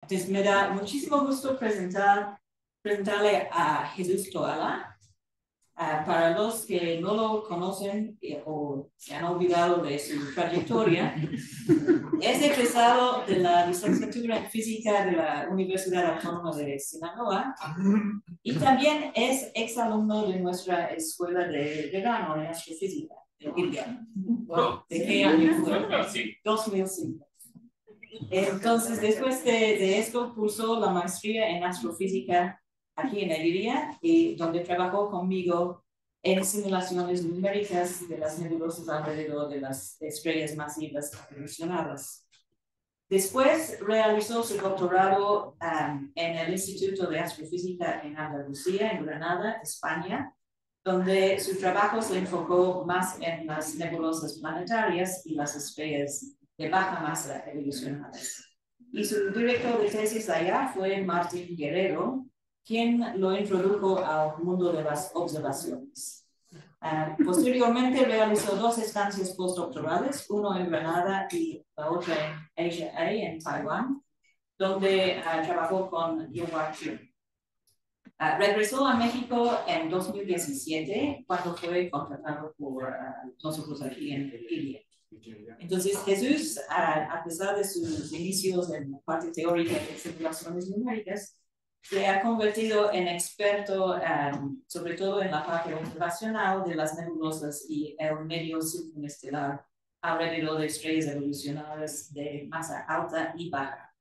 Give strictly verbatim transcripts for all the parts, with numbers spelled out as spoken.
entonces me da muchísimo gusto presentar, presentarle a Jesús Toala. Uh, para los que no lo conocen eh, o se han olvidado de su trayectoria, es egresado de la licenciatura en física de la Universidad Autónoma de Sinaloa y también es exalumno de nuestra escuela de verano en astrofísica, de I R G A. Wow. ¿De qué año fue? dos mil cinco. Entonces, después de, de esto, cursó la maestría en astrofísica aquí en I R G A, y donde trabajó conmigo en simulaciones numéricas de las nebulosas alrededor de las estrellas masivas evolucionadas. Después realizó su doctorado um, en el Instituto de Astrofísica en Andalucía, en Granada, España, donde su trabajo se enfocó más en las nebulosas planetarias y las estrellas de baja masa evolucionadas. Y su director de tesis allá fue Martín Guerrero, quien lo introdujo al mundo de las observaciones. Uh, posteriormente realizó dos estancias postdoctorales, uno en Granada y la otra en Asia A, en Taiwán, donde uh, trabajó con Yonghua Chu. Uh, regresó a México en dos mil diecisiete, cuando fue contratado por uh, nosotros aquí en I R G A. Entonces, Jesús, uh, a pesar de sus inicios en la parte teórica de simulaciones numéricas, se ha convertido en experto um, sobre todo en la parte observacional de las nebulosas y el medio circunestelar alrededor de estrellas evolucionadas de masa alta y baja.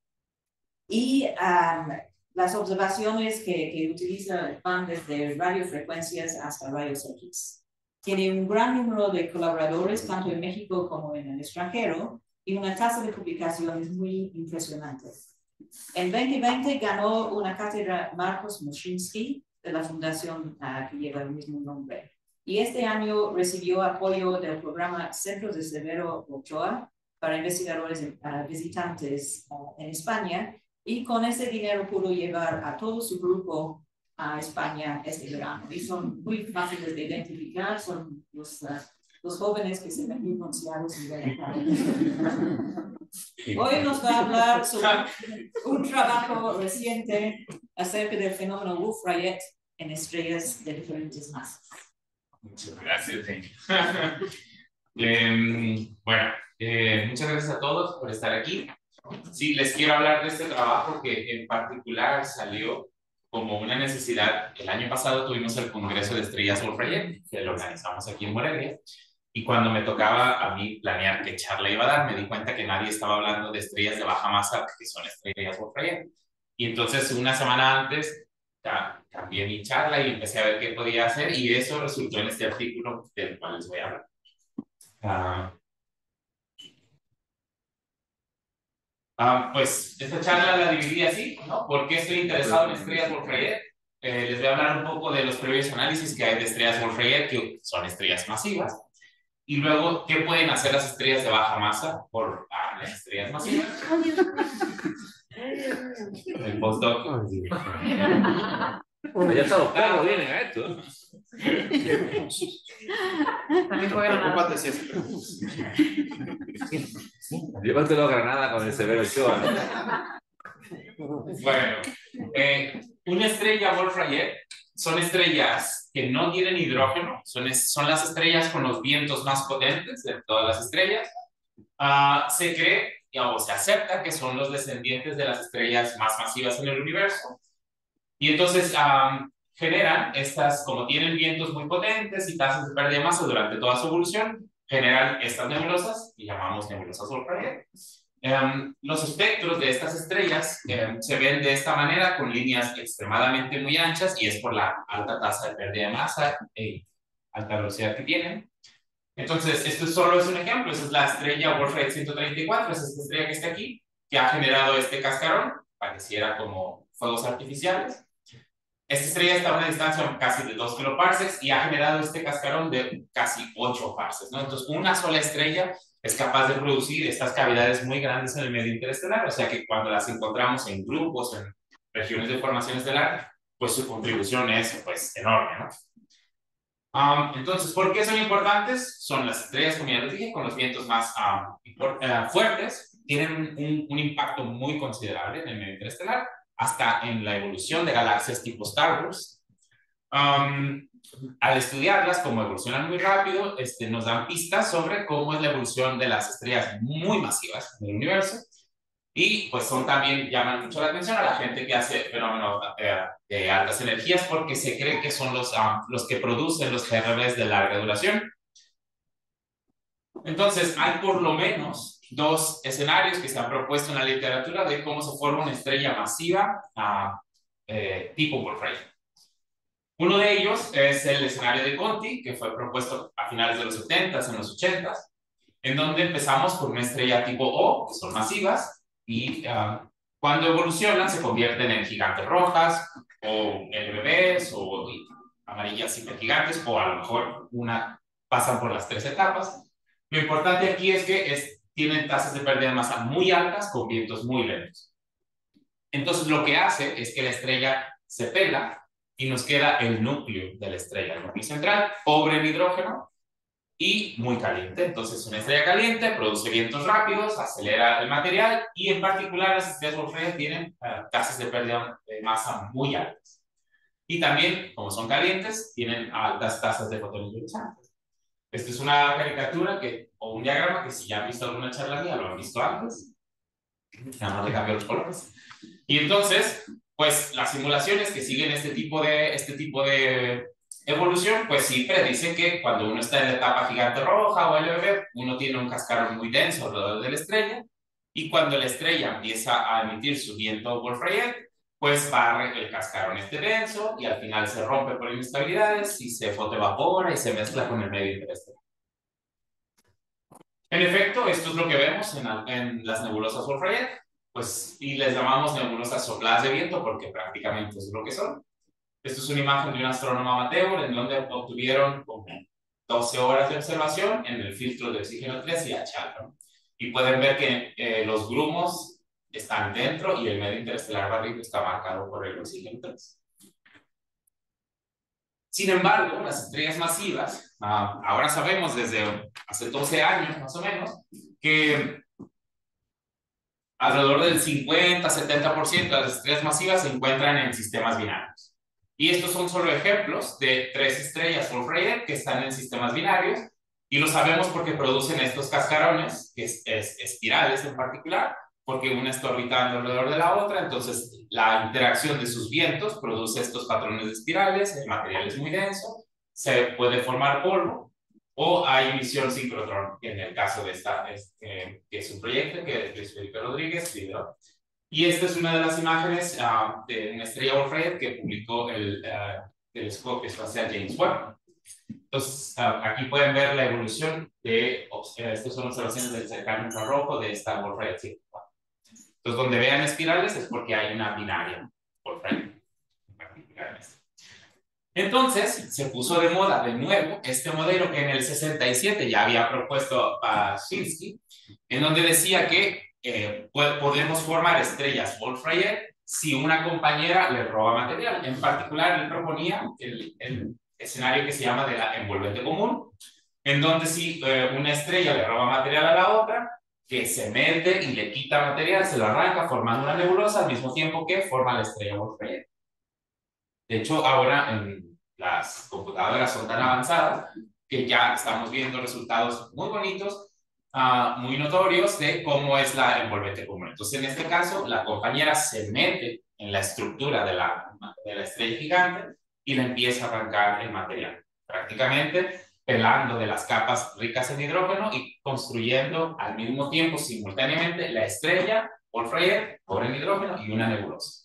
Y um, las observaciones que, que utiliza van desde radiofrecuencias hasta rayos X. Tiene un gran número de colaboradores tanto en México como en el extranjero y una tasa de publicaciones muy impresionante. En veinte veinte ganó una cátedra Marcos Muschinsky de la fundación uh, que lleva el mismo nombre. Y este año recibió apoyo del programa Centros de Severo Ochoa para investigadores uh, visitantes uh, en España, y con ese dinero pudo llevar a todo su grupo a España este verano. Y son muy fáciles de identificar, son los, uh, los jóvenes que se ven muy bronceados y ven. Hoy nos va a hablar sobre un trabajo reciente acerca del fenómeno Wolf-Rayet en estrellas de diferentes masas. Muchas gracias. eh, bueno, eh, muchas gracias a todos por estar aquí. Sí, les quiero hablar de este trabajo que en particular salió como una necesidad. El año pasado tuvimos el Congreso de Estrellas Wolf-Rayet, que lo organizamos aquí en Morelia. Y cuando me tocaba a mí planear qué charla iba a dar, me di cuenta que nadie estaba hablando de estrellas de baja masa, que son estrellas Wolf-Rayet. Y entonces, una semana antes, ya, cambié mi charla y empecé a ver qué podía hacer, y eso resultó en este artículo del cual les voy a hablar. Uh, uh, pues, esta charla la dividí así, ¿no? ¿Por qué estoy interesado en estrellas Wolf-Rayet? Eh, les voy a hablar un poco de los previos análisis que hay de estrellas Wolf-Rayet, que son estrellas masivas. Y luego, ¿qué pueden hacer las estrellas de baja masa por ah, las estrellas masivas? El postdoc. Bueno, ya está, los perros vienen a esto. También juegan a nada. Llévatelo a Granada con el Severo Ochoa. Bueno, eh, una estrella Wolf-Rayet son estrellas que no tienen hidrógeno, son, son las estrellas con los vientos más potentes de todas las estrellas. Uh, se cree o se acepta que son los descendientes de las estrellas más masivas en el universo. Y entonces um, generan estas, como tienen vientos muy potentes y tasas de pérdida de masa durante toda su evolución, generan estas nebulosas y llamamos nebulosas Wolf-Rayet. Um, los espectros de estas estrellas um, se ven de esta manera, con líneas extremadamente muy anchas, y es por la alta tasa de pérdida de masa y alta velocidad que tienen. Entonces, esto solo es un ejemplo. Esa es la estrella Wolf-Rayet ciento treinta y cuatro, es esta estrella que está aquí, que ha generado este cascarón, pareciera como fuegos artificiales. Esta estrella está a una distancia casi de dos kiloparsecs y ha generado este cascarón de casi ocho parsecs, ¿no? Entonces, una sola estrella es capaz de producir estas cavidades muy grandes en el medio interestelar, o sea que cuando las encontramos en grupos, en regiones de formación estelar, pues su contribución es pues enorme, ¿no? Um, entonces, ¿por qué son importantes? Son las estrellas, como ya les dije, con los vientos más um, uh, fuertes, tienen un, un impacto muy considerable en el medio interestelar, hasta en la evolución de galaxias tipo Star Wars. Um, al estudiarlas, como evolucionan muy rápido, este, nos dan pistas sobre cómo es la evolución de las estrellas muy masivas del universo. Y pues son también, llaman mucho la atención a la gente que hace fenómenos de, de altas energías, porque se cree que son los, um, los que producen los T R Bs de larga duración. Entonces, hay por lo menos dos escenarios que se han propuesto en la literatura de cómo se forma una estrella masiva uh, eh, tipo Wolf-Rayet. Uno de ellos es el escenario de Conti, que fue propuesto a finales de los setentas, en los ochentas, en donde empezamos con una estrella tipo O, que son masivas, y uh, cuando evolucionan se convierten en gigantes rojas, o L B Bs, o amarillas hipergigantes, o a lo mejor una, pasan por las tres etapas. Lo importante aquí es que es, tienen tasas de pérdida de masa muy altas con vientos muy lentos. Entonces lo que hace es que la estrella se pela y nos queda el núcleo de la estrella, el núcleo central, pobre en hidrógeno y muy caliente. Entonces una estrella caliente produce vientos rápidos, acelera el material, y en particular las estrellas Wolf-Rayet tienen uh, tasas de pérdida de masa muy altas. Y también, como son calientes, tienen altas tasas de fotones ionizantes. Esta es una caricatura que, o un diagrama que si ya han visto alguna charla mía, lo han visto antes. Nada más le cambio los colores. Y entonces, pues las simulaciones que siguen este tipo de, este tipo de evolución, pues sí predicen que cuando uno está en la etapa gigante roja o L B B, uno tiene un cascarón muy denso alrededor de la estrella, y cuando la estrella empieza a emitir su viento Wolf-Rayet, pues barre el cascarón este denso y al final se rompe por inestabilidades y se fotoevapora y se mezcla con el medio interestelar. En efecto, esto es lo que vemos en, en las nebulosas Wolf-Rayet, pues, y les llamamos nebulosas sopladas de viento porque prácticamente es lo que son. Esto es una imagen de un astrónomo amateur en donde obtuvieron como doce horas de observación en el filtro de oxígeno tres y H alfa. Y pueden ver que eh, los grumos están dentro y el medio interestelar barrido está marcado por el oxígeno tres. Sin embargo, las estrellas masivas, uh, ahora sabemos desde hace doce años más o menos, que alrededor del cincuenta a setenta por ciento de las estrellas masivas se encuentran en sistemas binarios. Y estos son solo ejemplos de tres estrellas Wolf-Rayet que están en sistemas binarios, y lo sabemos porque producen estos cascarones, que es, es espirales en particular, porque una está orbitando alrededor de la otra. Entonces la interacción de sus vientos produce estos patrones de espirales, el material es muy denso, se puede formar polvo, o hay emisión sincrotrón, en el caso de esta, este, que es un proyecto que Luis Felipe Rodríguez lideró. Y esta es una de las imágenes uh, de una estrella Wolf-Rayet que publicó el uh, telescopio espacial James Webb. Entonces, uh, aquí pueden ver la evolución de, o sea, estas son observaciones del cercano infrarrojo de esta Wolf-Rayet. Entonces, donde vean espirales es porque hay una binaria Wolf-Rayet. Entonces, se puso de moda de nuevo este modelo que en el sesenta y siete ya había propuesto a Shinsky, en donde decía que eh, podemos formar estrellas Wolf-Rayet si una compañera le roba material. En particular, él proponía el, el escenario que se llama de la envolvente común, en donde si eh, una estrella le roba material a la otra, que se mete y le quita material, se lo arranca formando una nebulosa al mismo tiempo que forma la estrella Wolf-Rayet. De hecho, ahora en las computadoras son tan avanzadas que ya estamos viendo resultados muy bonitos, uh, muy notorios de cómo es la envolvente común. Entonces, en este caso, la compañera se mete en la estructura de la, de la estrella gigante y le empieza a arrancar el material, prácticamente pelando de las capas ricas en hidrógeno y construyendo al mismo tiempo, simultáneamente, la estrella Wolf-Rayet, pobre en hidrógeno, y una nebulosa.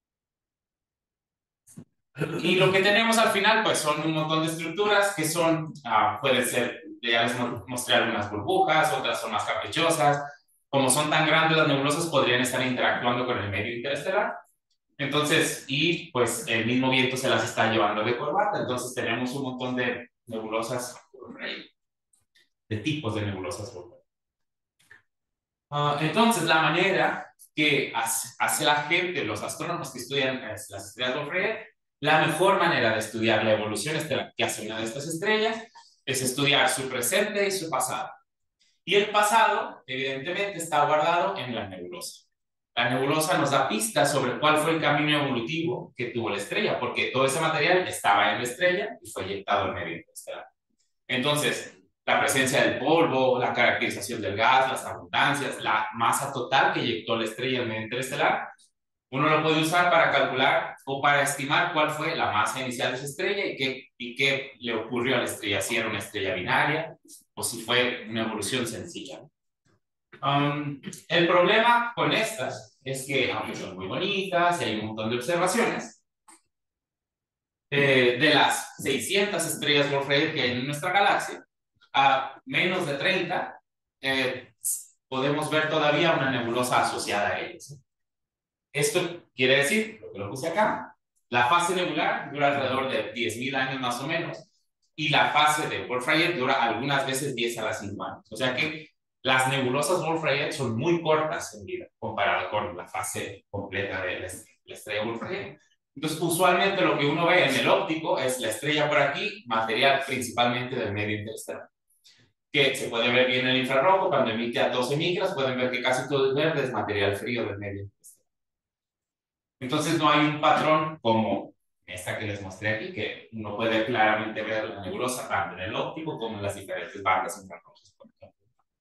Y lo que tenemos al final, pues son un montón de estructuras que son, uh, pueden ser, ya les mostré algunas burbujas, otras son más caprichosas. Como son tan grandes, las nebulosas podrían estar interactuando con el medio interestelar. Entonces, y pues el mismo viento se las está llevando de corbata. Entonces tenemos un montón de nebulosas Wolf-Rayet, de tipos de nebulosas Wolf-Rayet. Uh, entonces, la manera que hace, hace la gente, los astrónomos que estudian las estrellas Wolf-Rayet, la mejor manera de estudiar la evolución estelar que hace una de estas estrellas es estudiar su presente y su pasado. Y el pasado, evidentemente, está guardado en la nebulosa. La nebulosa nos da pistas sobre cuál fue el camino evolutivo que tuvo la estrella, porque todo ese material estaba en la estrella y fue inyectado al medio interestelar. Entonces, la presencia del polvo, la caracterización del gas, las abundancias, la masa total que inyectó la estrella al medio interestelar, uno lo puede usar para calcular o para estimar cuál fue la masa inicial de esa estrella y qué, y qué le ocurrió a la estrella, si era una estrella binaria o si fue una evolución sencilla. Um, el problema con estas es que, aunque son muy bonitas y hay un montón de observaciones, eh, de las seiscientas estrellas Wolf-Rayet que hay en nuestra galaxia, a menos de treinta, eh, podemos ver todavía una nebulosa asociada a ellas. Esto quiere decir, lo que lo puse acá, la fase nebular dura alrededor de diez mil años más o menos, y la fase de Wolf-Rayet dura algunas veces diez a las cinco años. O sea que las nebulosas Wolf-Rayet son muy cortas en vida, comparado con la fase completa de la estrella, la estrella Wolf-Rayet. Entonces, usualmente lo que uno ve en el óptico es la estrella por aquí, material principalmente del medio interestelar, que se puede ver bien en el infrarrojo, cuando emite a doce micras, pueden ver que casi todo es verde, es material frío del medio interestelar. Entonces, no hay un patrón como esta que les mostré aquí, que uno puede claramente ver la nebulosa tanto en el óptico como en las diferentes bandas infrarrojas, por ejemplo.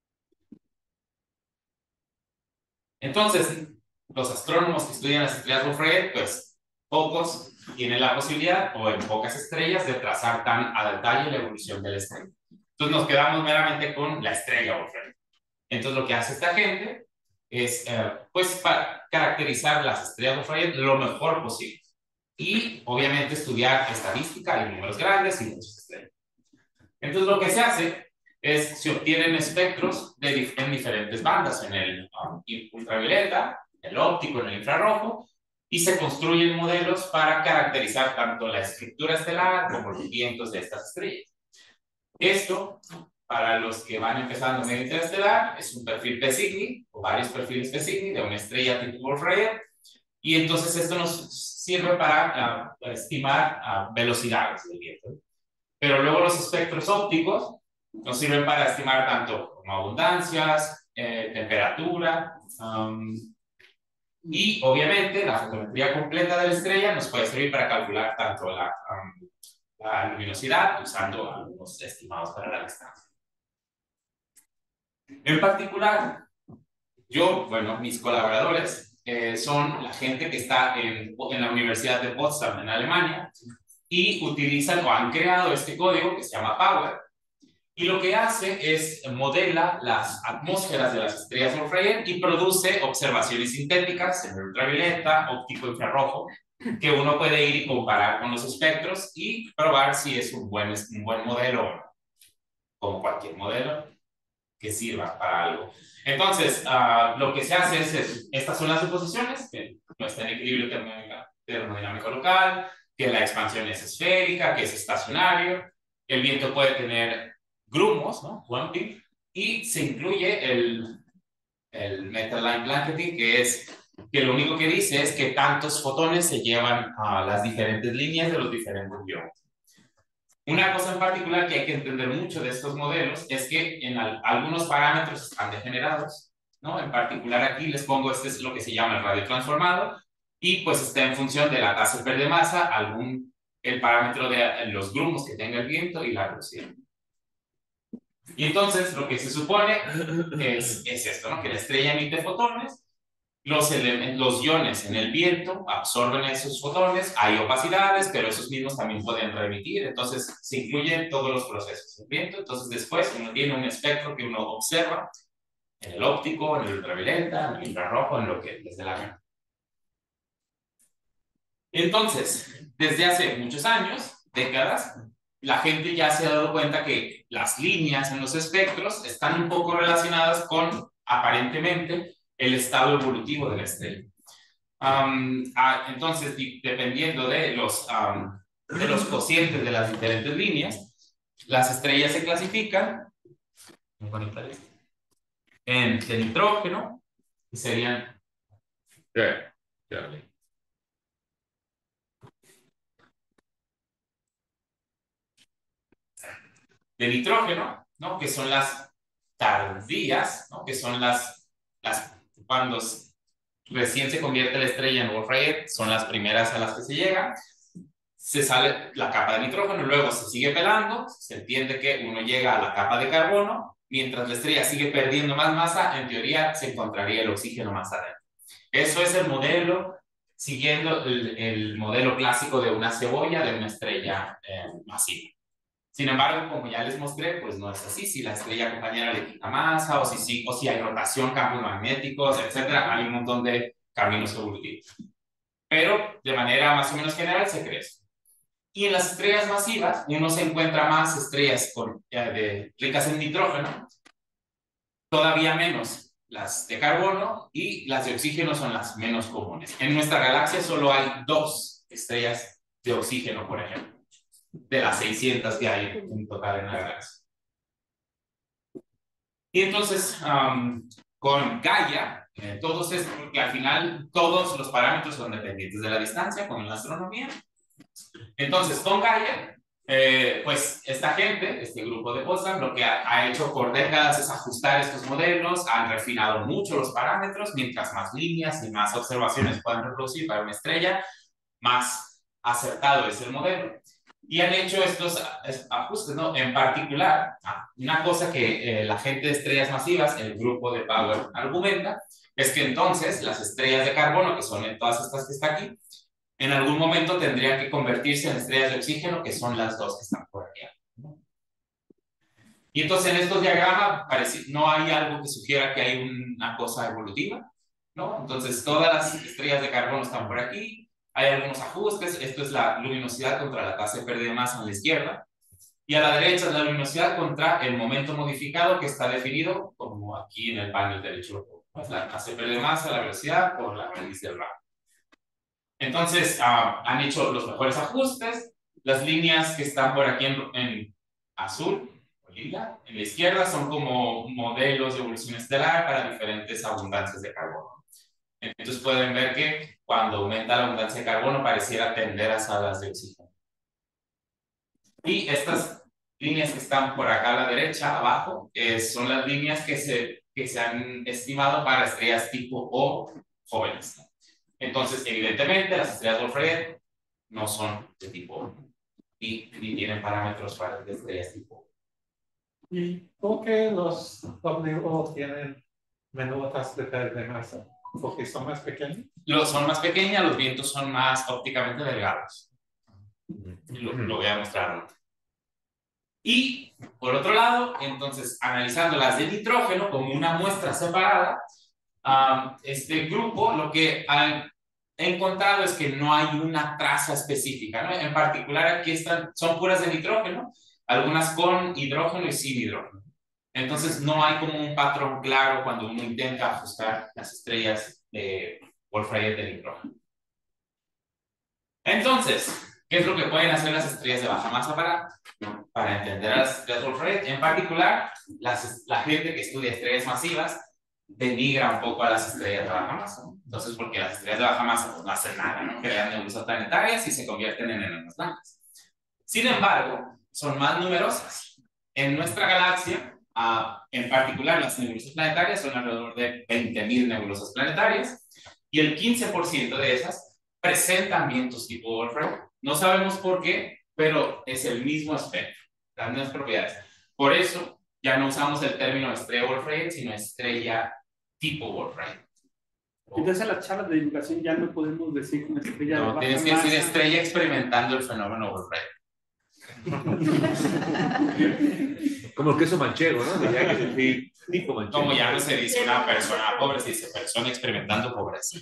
Entonces, los astrónomos que estudian las estrellas Wolf-Rayet, pues pocos tienen la posibilidad, o en pocas estrellas, de trazar tan a detalle la evolución de la estrella. Entonces nos quedamos meramente con la estrella Wolf-Rayet. Entonces lo que hace esta gente es, eh, pues, para caracterizar las estrellas Wolf-Rayet lo mejor posible. Y, obviamente, estudiar estadística y números grandes y muchas estrellas. Entonces lo que se hace es, se obtienen espectros de dif en diferentes bandas, en el um, ultravioleta, en el óptico, en el infrarrojo, y se construyen modelos para caracterizar tanto la estructura estelar como los vientos de estas estrellas. Esto, para los que van empezando medio interestelar, es un perfil P Cygni, o varios perfiles P Cygni de una estrella tipo Wolf-Rayet, y entonces esto nos sirve para uh, estimar uh, velocidades del viento. Pero luego los espectros ópticos nos sirven para estimar tanto como abundancias, eh, temperatura, um, y obviamente la fotometría completa de la estrella nos puede servir para calcular tanto la, um, la luminosidad usando algunos estimados para la distancia. En particular, yo, bueno, mis colaboradores eh, son la gente que está en, en la Universidad de Potsdam en Alemania y utilizan o han creado este código que se llama Power. Y lo que hace es modela las atmósferas de las estrellas Wolf-Rayet y produce observaciones sintéticas en el ultravioleta, óptico, infrarrojo, que uno puede ir y comparar con los espectros y probar si es un buen, un buen modelo o no, como cualquier modelo que sirva para algo. Entonces, uh, lo que se hace es, es, estas son las suposiciones, que no está en equilibrio termodinámico local, que la expansión es esférica, que es estacionario, el viento puede tener grumos, ¿no? Swamping, y se incluye el, el metal line blanketing, que es que lo único que dice es que tantos fotones se llevan a las diferentes líneas de los diferentes biomas. Una cosa en particular que hay que entender mucho de estos modelos es que en al, algunos parámetros están degenerados, ¿no? En particular aquí les pongo, este es lo que se llama el radio transformado, y pues está en función de la tasa de masa, algún, el parámetro de los grumos que tenga el viento y la velocidad. Y entonces lo que se supone es, es esto, ¿no? Que la estrella emite fotones, los, los iones en el viento absorben esos fotones, hay opacidades, pero esos mismos también pueden reemitir, entonces se incluyen todos los procesos del viento, entonces después uno tiene un espectro que uno observa en el óptico, en el ultravioleta, en el infrarrojo, en lo que les dé la gana. Entonces, desde hace muchos años, décadas, la gente ya se ha dado cuenta que las líneas en los espectros están un poco relacionadas con, aparentemente, el estado evolutivo de la estrella. Um, ah, entonces, dependiendo de los, um, de los cocientes de las diferentes líneas, las estrellas se clasifican en de nitrógeno, y serían... Yeah, yeah. de nitrógeno, ¿no? Que son las tardías, ¿no? Que son las, las cuando recién se convierte la estrella en Wolf-Rayet, son las primeras a las que se llega. Se sale la capa de nitrógeno, luego se sigue pelando, se entiende que uno llega a la capa de carbono, mientras la estrella sigue perdiendo más masa, en teoría se encontraría el oxígeno más adentro. Eso es el modelo, siguiendo el, el modelo clásico de una cebolla, de una estrella eh, masiva. Sin embargo, como ya les mostré, pues no es así. Si la estrella compañera le quita masa, o si, si, o si hay rotación, campos magnéticos, etcétera, hay un montón de caminos evolutivos. Pero de manera más o menos general se crece. Y en las estrellas masivas, uno se encuentra más estrellas con, eh, de, ricas en nitrógeno, todavía menos las de carbono, y las de oxígeno son las menos comunes. En nuestra galaxia solo hay dos estrellas de oxígeno, por ejemplo, de las seiscientas que hay en total en la galaxia. Y entonces, um, con Gaia, eh, todos es porque al final todos los parámetros son dependientes de la distancia, como en la astronomía. Entonces, con Gaia, eh, pues esta gente, este grupo de Potsdam, lo que ha, ha hecho por décadas es ajustar estos modelos, han refinado mucho los parámetros, mientras más líneas y más observaciones puedan reproducir para una estrella, más acertado es el modelo. Y han hecho estos ajustes, ¿no? En particular, una cosa que eh, la gente de estrellas masivas, el grupo de Power, argumenta, es que entonces las estrellas de carbono, que son en todas estas que está aquí, en algún momento tendrían que convertirse en estrellas de oxígeno, que son las dos que están por aquí. ¿No? Y entonces en estos diagramas parece, no hay algo que sugiera que hay una cosa evolutiva, ¿no? Entonces todas las estrellas de carbono están por aquí, hay algunos ajustes, esto es la luminosidad contra la tasa de pérdida de masa a la izquierda, y a la derecha es la luminosidad contra el momento modificado que está definido como aquí en el panel derecho, pues la tasa de pérdida de masa, la velocidad por la raíz del radio. Entonces, uh, han hecho los mejores ajustes. Las líneas que están por aquí en, en azul o lila, en la izquierda, son como modelos de evolución estelar para diferentes abundancias de carbono. Entonces pueden ver que cuando aumenta la abundancia de carbono pareciera tender a salas de oxígeno. Y estas líneas que están por acá a la derecha, abajo, eh, son las líneas que se, que se han estimado para estrellas tipo O jóvenes. Entonces, evidentemente, las estrellas Wolf-Rayet no son de tipo O y ni tienen parámetros para estrellas tipo O. ¿Y por qué los W O tienen menor tasa de pérdida de masa? ¿Porque son más pequeños? Los son más pequeñas, los vientos son más ópticamente delgados. Lo, lo voy a mostrar. Y, por otro lado, entonces, analizando las de nitrógeno como una muestra separada, Um, este grupo lo que han encontrado es que no hay una traza específica, ¿no? En particular aquí están, son puras de nitrógeno, algunas con hidrógeno y sin hidrógeno. Entonces no hay como un patrón claro cuando uno intenta ajustar las estrellas de Wolf-Rayet de nitrógeno. Entonces, ¿qué es lo que pueden hacer las estrellas de baja masa para, ¿no? para entender a las estrellas Wolf-Rayet? En particular, las, la gente que estudia estrellas masivas denigra un poco a las estrellas de baja masa, ¿no? Entonces, porque las estrellas de baja masa pues, no hacen nada, ¿no? Crean nebulosas planetarias y se convierten en enanas blancas. Sin embargo, son más numerosas. En nuestra galaxia, uh, en particular, las nebulosas planetarias son alrededor de veinte mil nebulosas planetarias y el quince por ciento de esas presentan vientos tipo Wolf-Rayet. No sabemos por qué, pero es el mismo espectro, las mismas propiedades. Por eso, ya no usamos el término estrella Wolf-Rayet, sino estrella tipo Wolf-Rayet. Entonces, en las charlas de divulgación ya no podemos decir una estrella. No, de tienes que baja decir masa. estrella experimentando el fenómeno Wolf-Rayet. Como el queso manchego, ¿no? Diría que es decir, tipo manchego. Como ya no se dice una persona pobre, se dice persona experimentando pobreza.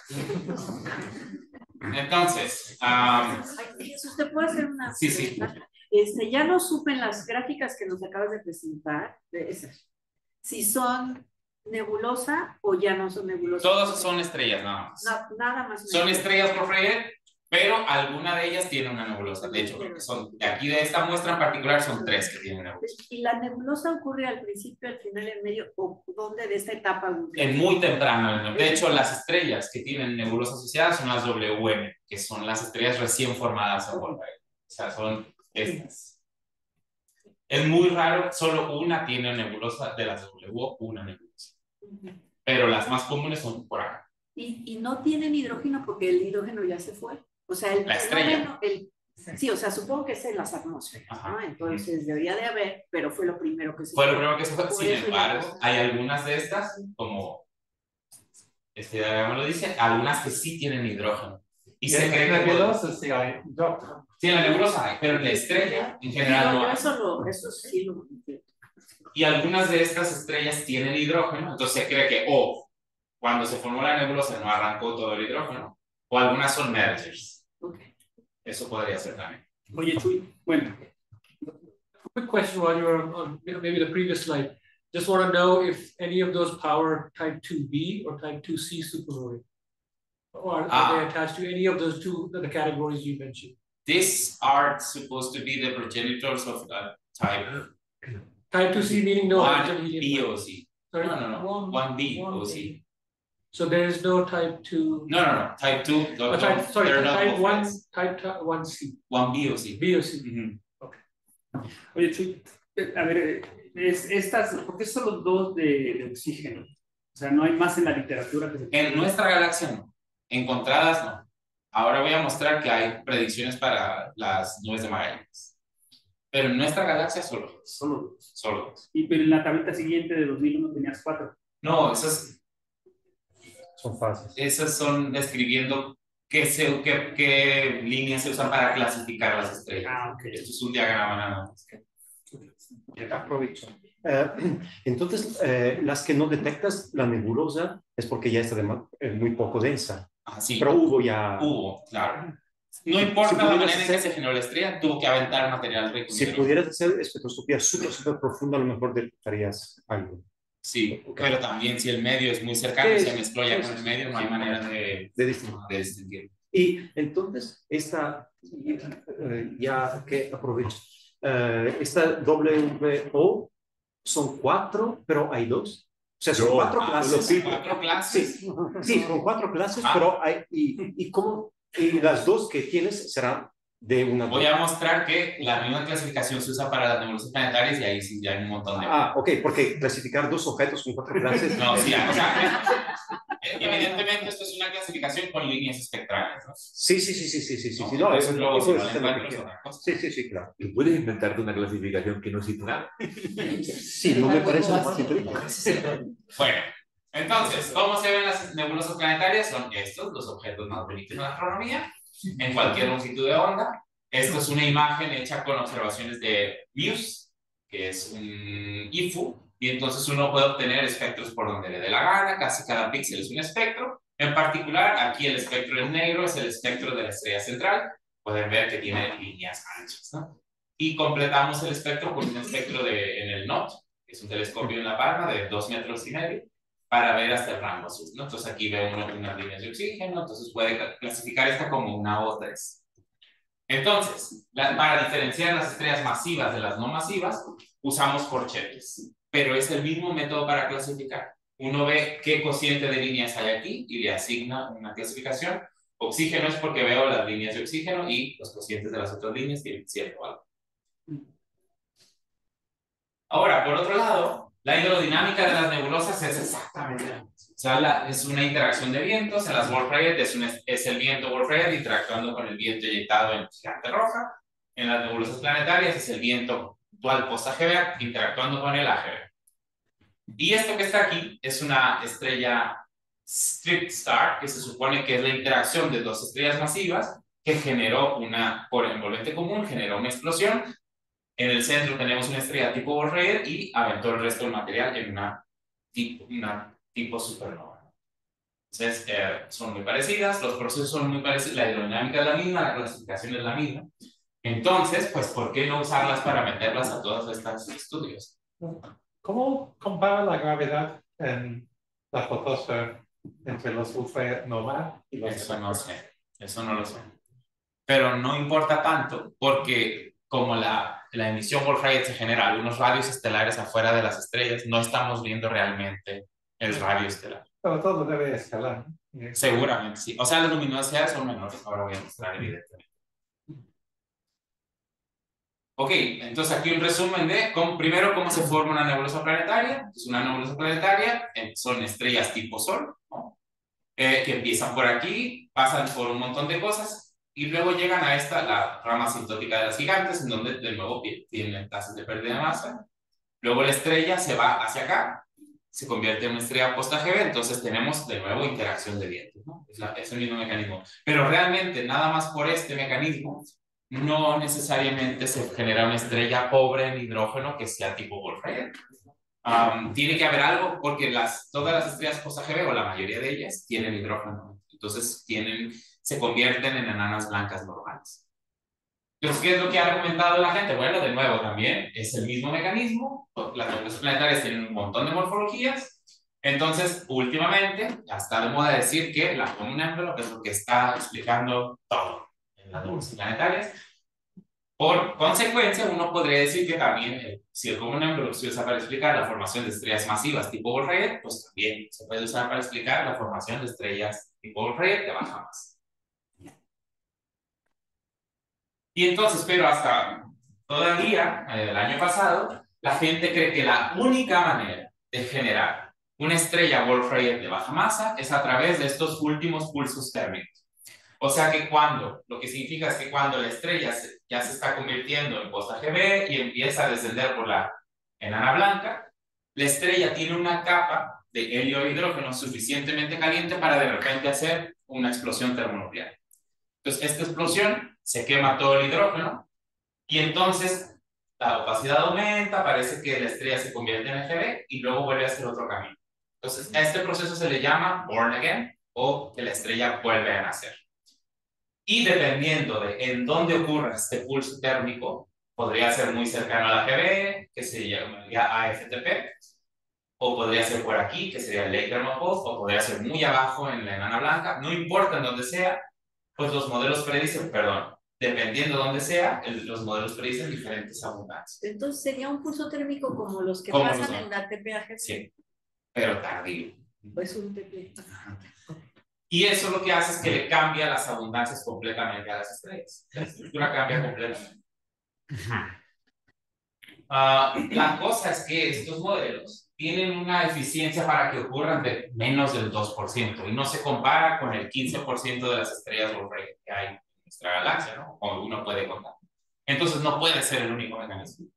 Entonces, um, ¿usted puede hacer una sí, sí. pregunta? Este, ya no supe en las gráficas que nos acabas de presentar, de esas, si son nebulosa o ya no son nebulosas. Todos son estrellas, nada más. No, nada más. Son estrellas Wolf-Rayet, pero alguna de ellas tiene una nebulosa. De hecho, son, de aquí de esta muestra en particular son tres que tienen nebulosa. ¿Y la nebulosa ocurre al principio, al final, en medio, o dónde de esta etapa? Es muy temprano. De hecho, las estrellas que tienen nebulosa asociada son las W M, que son las estrellas recién formadas en Wolf-Rayet. O sea, son estas. Es muy raro, solo una tiene nebulosa, de las W O, una nebulosa. Pero las más comunes son por acá. Y, y no tienen hidrógeno porque el hidrógeno ya se fue. O sea, el La estrella. el, sí, o sea, supongo que es en las atmósferas, ¿no? Entonces debería de haber, pero fue lo primero que se fue. Fue fue. lo primero que se fue. Por Sin eso embargo, ya... hay algunas de estas, como este diagrama lo dice, algunas que sí tienen hidrógeno. Y, y se cree que... nebulosa sí hay hidrógeno. Sí, en la nebulosa hay, pero en la estrella en general no, no hay. Eso, lo, eso sí lo... Y algunas de estas estrellas tienen hidrógeno, entonces se cree que o oh, cuando se formó la nebulosa no arrancó todo el hidrógeno, o algunas son mergers. Okay. Eso podría ser también. Oye, Chuy, bueno. Quick question while you're on, on maybe the previous slide. Just want to know if any of those power type two B or type two C supernovae, or are ah. they attached to any of those two the categories you mentioned? These are supposed to be the progenitors of that type. Type two C meaning no one B O C. Sorry? No, no, no. One, one B O C. So there is no type two. No, no, no. Type two. Oh, type, sorry, type one, type one C. One B O C. B O C. Mm-hmm. Okay. Oye, Chuy, a ver, es, estas, ¿por qué solo dos de, de oxígeno? O sea, no hay más en la literatura que se... En nuestra galaxia no. Encontradas no. Ahora voy a mostrar que hay predicciones para las nubes de Magallanes. Pero en nuestra galaxia solo dos. Solo dos. Solo dos. Y pero en la tablita siguiente de dos mil uno tenías cuatro. No, esas son fases. Esas son describiendo qué, se, qué, qué líneas se usan para clasificar las estrellas. Ah, ok. Esto es un diagrama nada más. Aprovecho. Uh, entonces, uh, las que no detectas la nebulosa es porque ya está de eh, muy poco densa. Ah, sí. Pero hubo ya... Hubo, claro. No importa si la manera hacer, en que se generó la estrella, tuvo que aventar material rico. Si pudieras hacer espectroscopía súper, súper profunda, a lo mejor detectarías algo. Sí, okay. Pero también si el medio es muy cercano, se mezcló ya con el medio, no hay manera de, de distinguir. De distinguir. Y entonces, esta, uh, ya que aprovecho, uh, esta W O son cuatro, pero hay dos. O sea, son cuatro ah, clases. Sí, cuatro clases. Sí, sí, son cuatro clases, ah. pero hay, y, y, como, y las dos que tienes serán de una... Voy a mostrar que la misma clasificación se usa para las nebulosas planetarias y ahí sí ya hay un montón de... Ah, ok, porque clasificar dos objetos con cuatro clases... No, sí, o sea, evidentemente esto es una clasificación con líneas espectrales, ¿no? Sí, sí, sí, sí, sí, sí, sí, no, sí, no, eso, luego, si no sí, sí, sí, claro. ¿Y puedes inventarte una clasificación que no existe nada? Sí, no me parece lo más inteligente. Bueno, entonces, ¿cómo se ven las nebulosas planetarias? Son estos, los objetos más bonitos en la astronomía, en cualquier longitud de onda. Esto es una imagen hecha con observaciones de MUSE, que es un I F U, y entonces uno puede obtener espectros por donde le dé la gana, casi cada píxel es un espectro. En particular, aquí el espectro en negro es el espectro de la estrella central. Pueden ver que tiene líneas anchas, ¿no? Y completamos el espectro con un espectro de, en el N O T, que es un telescopio en la palma de dos metros y medio, para ver hasta el rango azul, ¿no? Entonces aquí veo uno, unas líneas de oxígeno, entonces puede clasificar esta como una O tres. Entonces, la, para diferenciar las estrellas masivas de las no masivas, usamos corchetes, pero es el mismo método para clasificar. Uno ve qué cociente de líneas hay aquí y le asigna una clasificación. Oxígeno es porque veo las líneas de oxígeno y los cocientes de las otras líneas tienen cierto valor. Ahora, por otro lado, la hidrodinámica de las nebulosas es exactamente la misma. O sea, la, es una interacción de vientos. En las Wolf-Rayet es, es el viento Wolf-Rayet interactuando con el viento eyectado en gigante roja. En las nebulosas planetarias es el viento dual post-A G B interactuando con el A G B. Y esto que está aquí es una estrella Strict Star, que se supone que es la interacción de dos estrellas masivas que generó una, por envolvente común, generó una explosión. En el centro tenemos una estrella tipo Wolf-Rayet y aventó el resto del material en una tipo, una tipo supernova. Entonces, eh, son muy parecidas, los procesos son muy parecidos, la hidrodinámica es la misma, la clasificación es la misma. Entonces, pues, ¿por qué no usarlas para meterlas a todos estos estudios? ¿Cómo compara la gravedad en la fotosfera entre los Wolf-Rayet normal y los... Eso no sé, eso no lo sé. Pero no importa tanto, porque como la, la emisión Wolf-Rayet se genera algunos radios estelares afuera de las estrellas, no estamos viendo realmente el radio estelar. Pero todo debe escalar, ¿no? Seguramente, sí. O sea, las luminosidades son menores, ahora voy a mostrar evidentemente. Ok, entonces aquí un resumen de, cómo, primero, cómo se forma una nebulosa planetaria. Entonces, una nebulosa planetaria eh, son estrellas tipo Sol, ¿no? eh, que empiezan por aquí, pasan por un montón de cosas y luego llegan a esta, la rama asintótica de las gigantes, en donde de nuevo tienen tasas de pérdida de masa. Luego la estrella se va hacia acá, se convierte en una estrella post-A G B, entonces tenemos de nuevo interacción de vientos, ¿no? Es, la, es el mismo mecanismo. Pero realmente, nada más por este mecanismo, no necesariamente se genera una estrella pobre en hidrógeno que sea tipo Wolf-Rayet. Um, tiene que haber algo, porque las, todas las estrellas post-A G B, o la mayoría de ellas, tienen hidrógeno. Entonces, tienen, se convierten en enanas blancas normales. Entonces, ¿qué es lo que ha argumentado la gente? Bueno, de nuevo, también es el mismo mecanismo. Las nebulosas planetarias tienen un montón de morfologías. Entonces, últimamente, ya está de moda decir que la común envelope es lo que está explicando todo en las nebulosas planetarias. Por consecuencia, uno podría decir que también, eh, si el común envelope se usa para explicar la formación de estrellas masivas tipo Wolf-Rayet, pues también se puede usar para explicar la formación de estrellas tipo Wolf-Rayet de baja masa. Y entonces, pero hasta todavía, eh, el año pasado, la gente cree que la única manera de generar una estrella Wolf-Rayet de baja masa es a través de estos últimos pulsos térmicos. O sea que cuando, lo que significa es que cuando la estrella se, ya se está convirtiendo en post-A G B y empieza a descender por la enana blanca, la estrella tiene una capa de helio e hidrógeno suficientemente caliente para de repente hacer una explosión termonuclear. Entonces, esta explosión se quema todo el hidrógeno y entonces la opacidad aumenta, parece que la estrella se convierte en A G B y luego vuelve a hacer otro camino. Entonces, a este proceso se le llama born again, o que la estrella vuelve a nacer. Y dependiendo de en dónde ocurra este pulso térmico, podría ser muy cercano a la A G B, que se llamaría A F T P, o podría ser por aquí, que sería el Late Thermal Pulse, o podría ser muy abajo en la enana blanca. No importa en dónde sea, pues los modelos predicen, perdón, dependiendo de dónde sea, el, los modelos predicen diferentes abundancias. Entonces sería un pulso térmico como los que ¿Cómo pasan los en la T P A G B. Sí, pero tardío. Pues un T P. Y eso lo que hace es que le cambia las abundancias completamente a las estrellas. La estructura cambia completamente. Uh, la cosa es que estos modelos tienen una eficiencia para que ocurran de menos del dos por ciento y no se compara con el quince por ciento de las estrellas Wolf-Rayet que hay en nuestra galaxia, ¿no? O uno puede contar. Entonces no puede ser el único mecanismo.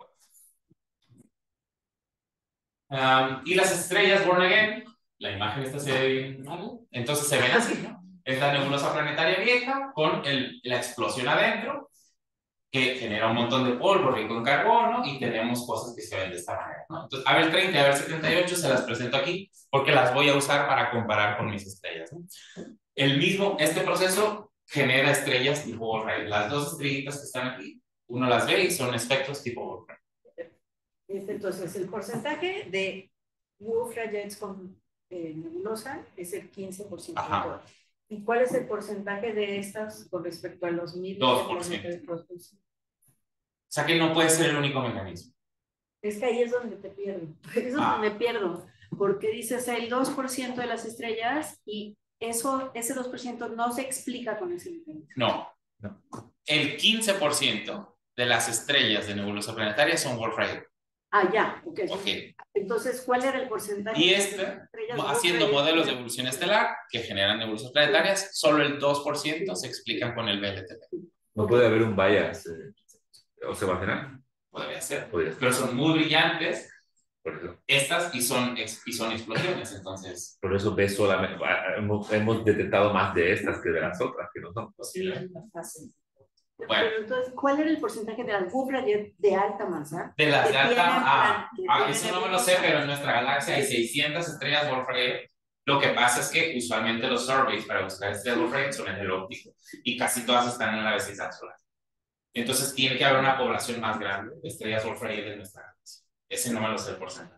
Um, y las estrellas Born Again, la imagen esta se ve bien mal, entonces se ven así, ¿no? Es la nebulosa planetaria vieja con el, la explosión adentro, que genera un montón de polvo rico en carbono y tenemos cosas que se ven de esta manera, ¿no? Entonces, A B E R treinta y A B E R setenta y ocho se las presento aquí porque las voy a usar para comparar con mis estrellas, ¿no? El mismo, este proceso genera estrellas tipo Wolf-Rayet. Las dos estrellitas que están aquí, uno las ve y son espectros tipo Wolf-Rayet. Entonces, el porcentaje de Wolf-Rayets con eh, nebulosa es el quince por ciento. Ajá. ¿Y cuál es el porcentaje de estas con respecto a los mil? dos por ciento. O sea que no puede ser el único mecanismo. Es que ahí es donde te pierdo. Es donde Ah. me pierdo. Porque dices el dos por ciento de las estrellas y eso, ese dos por ciento no se explica con ese mecanismo. No. no. El quince por ciento de las estrellas de nebulosa planetaria son Wolf-Rayet. Ah, ya. Okay. Ok. Entonces, ¿cuál era el porcentaje? Y este, haciendo modelos de evolución estelar que generan nebulosas planetarias, solo el dos por ciento se explican con el V L T P. No puede haber un bias eh, observacional. Podría ser. Podría ser. Pero son muy brillantes Por eso, estas y son, ex, y son explosiones, entonces. por eso ves solamente, hemos, hemos detectado más de estas que de las otras, que no son. Sí, es más fácil. Bueno. Pero entonces, ¿cuál era el porcentaje de las Wolf-Rayet de alta masa? De las de alta, ah, ah, tienen eso no me lo sé, nebulosa? pero en nuestra galaxia hay seiscientas estrellas Wolf-Rayet. Lo que pasa es que usualmente los surveys para buscar estrellas Wolf-Rayet son en el óptico y casi todas están en la vecindad solar. Entonces tiene que haber una población más grande de estrellas Wolf-Rayet en nuestra galaxia. Ese no me lo sé el porcentaje.